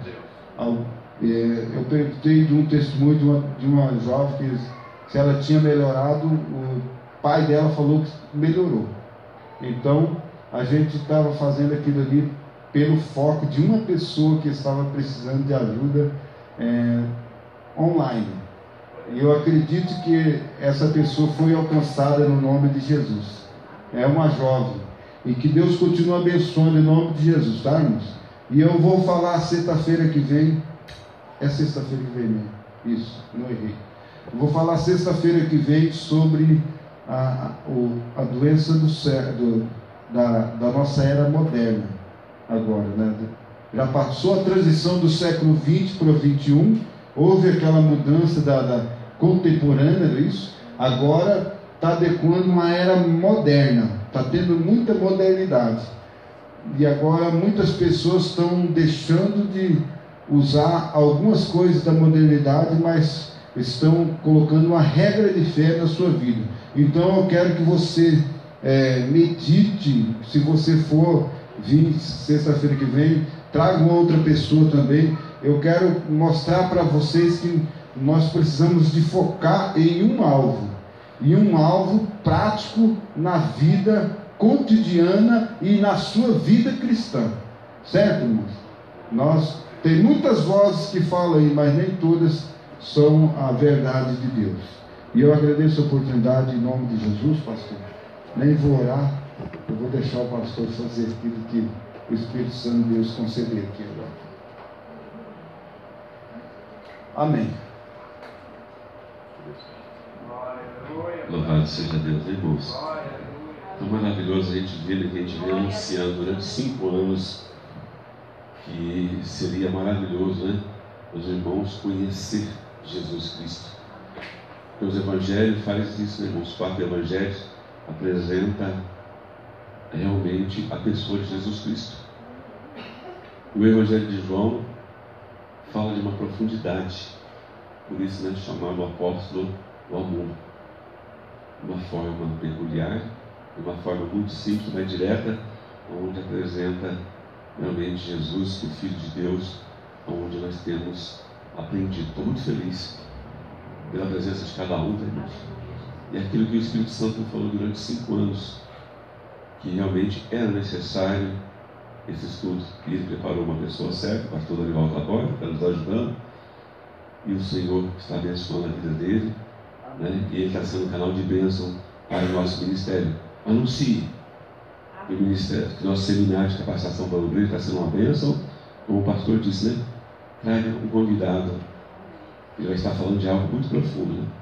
Speaker 2: Eu perguntei de um testemunho de uma, de uma jovem que se ela tinha melhorado, o pai dela falou que melhorou. Então, a gente estava fazendo aquilo ali pelo foco de uma pessoa que estava precisando de ajuda é, online. E eu acredito que essa pessoa foi alcançada no nome de Jesus. É uma jovem. E que Deus continue abençoando em nome de Jesus, tá, irmãos? E eu vou falar sexta-feira que vem. É sexta-feira que vem mesmo. Isso, não errei. Eu vou falar sexta-feira que vem sobre a, a, a doença do, do, da, da nossa era moderna. Agora, né? Já passou a transição do século vinte para o vinte e um. Houve aquela mudança da, da contemporânea, não é isso? Agora está adequando uma era moderna. Está tendo muita modernidade. E agora muitas pessoas estão deixando de usar algumas coisas da modernidade, mas estão colocando uma regra de fé na sua vida. Então eu quero que você é, medite. Se você for vir sexta-feira que vem, traga uma outra pessoa também. Eu quero mostrar para vocês que nós precisamos de focar em um alvo. E um alvo prático na vida cotidiana e na sua vida cristã. Certo, irmãos? Nós, tem muitas vozes que falam aí, mas nem todas são a verdade de Deus. E eu agradeço a oportunidade em nome de Jesus, pastor. Nem vou orar, eu vou deixar o pastor fazer aquilo que o Espírito Santo de Deus conceder aqui agora. Amém.
Speaker 1: Louvado seja Deus, hein, irmãos? Tão maravilhoso a gente ver que a gente vem anunciando durante cinco anos que seria maravilhoso, né? Os irmãos conhecer Jesus Cristo. Porque os evangelhos fazem isso, né, irmãos? Os quatro evangelhos apresentam realmente a pessoa de Jesus Cristo. O evangelho de João fala de uma profundidade. Por isso, né, chamado o apóstolo do amor. Uma forma peculiar, uma forma muito simples, mas direta, onde apresenta realmente Jesus, o Filho de Deus, onde nós temos aprendido. Estou muito feliz pela presença de cada um, tá, irmãos? E aquilo que o Espírito Santo me falou durante cinco anos, que realmente era necessário esse estudo. E ele preparou uma pessoa certa, o pastor Danival Laborde, que está nos ajudando, e o Senhor está abençoando a vida dele, né? E ele está sendo um canal de bênção para o nosso ministério. Anuncie o ministério, que nosso seminário de capacitação para o obreiro está sendo uma bênção, como o pastor disse, né? Traga um convidado, ele vai estar falando de algo muito profundo, né?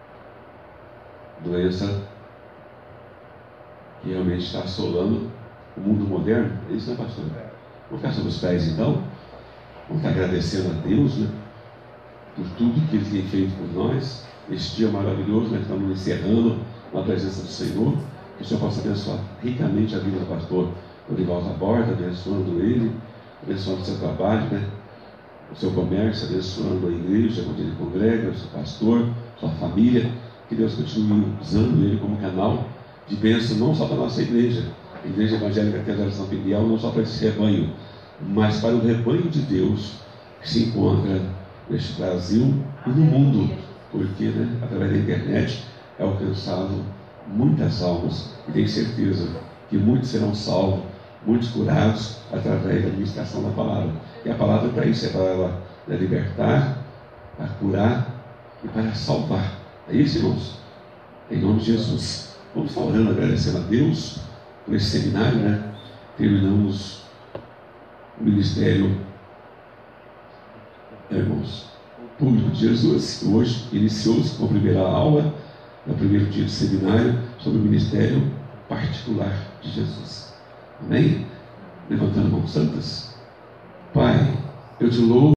Speaker 1: Doença que realmente está assolando o mundo moderno. É isso, né, pastor? Vamos ficar sobre os pés, então. Vamos estar agradecendo a Deus, né, por tudo que Ele tem feito por nós. Este dia maravilhoso, nós estamos encerrando na presença do Senhor. Que o Senhor possa abençoar ricamente a vida do pastor Dorival Taborda, abençoando ele, abençoando o seu trabalho, né, o seu comércio, abençoando a igreja onde ele congrega, o seu pastor, sua família. Que Deus continue usando ele como canal de bênção, não só para a nossa igreja, a Igreja Evangélica Teodoro São Miguel, não só para esse rebanho, mas para o rebanho de Deus que se encontra neste Brasil e no mundo, porque, né, através da internet é alcançado muitas almas, e tenho certeza que muitos serão salvos, muitos curados através da administração da palavra. E a palavra para isso é para ela libertar, para curar e para salvar. É isso, irmãos? Em nome de Jesus. Vamos estar orando, agradecendo a Deus por esse seminário, né? Terminamos o ministério, irmãos, público de Jesus. Hoje iniciou-se com a primeira aula, no primeiro dia do seminário, sobre o ministério particular de Jesus. Amém? Levantando mãos santas. Pai, eu te louvo.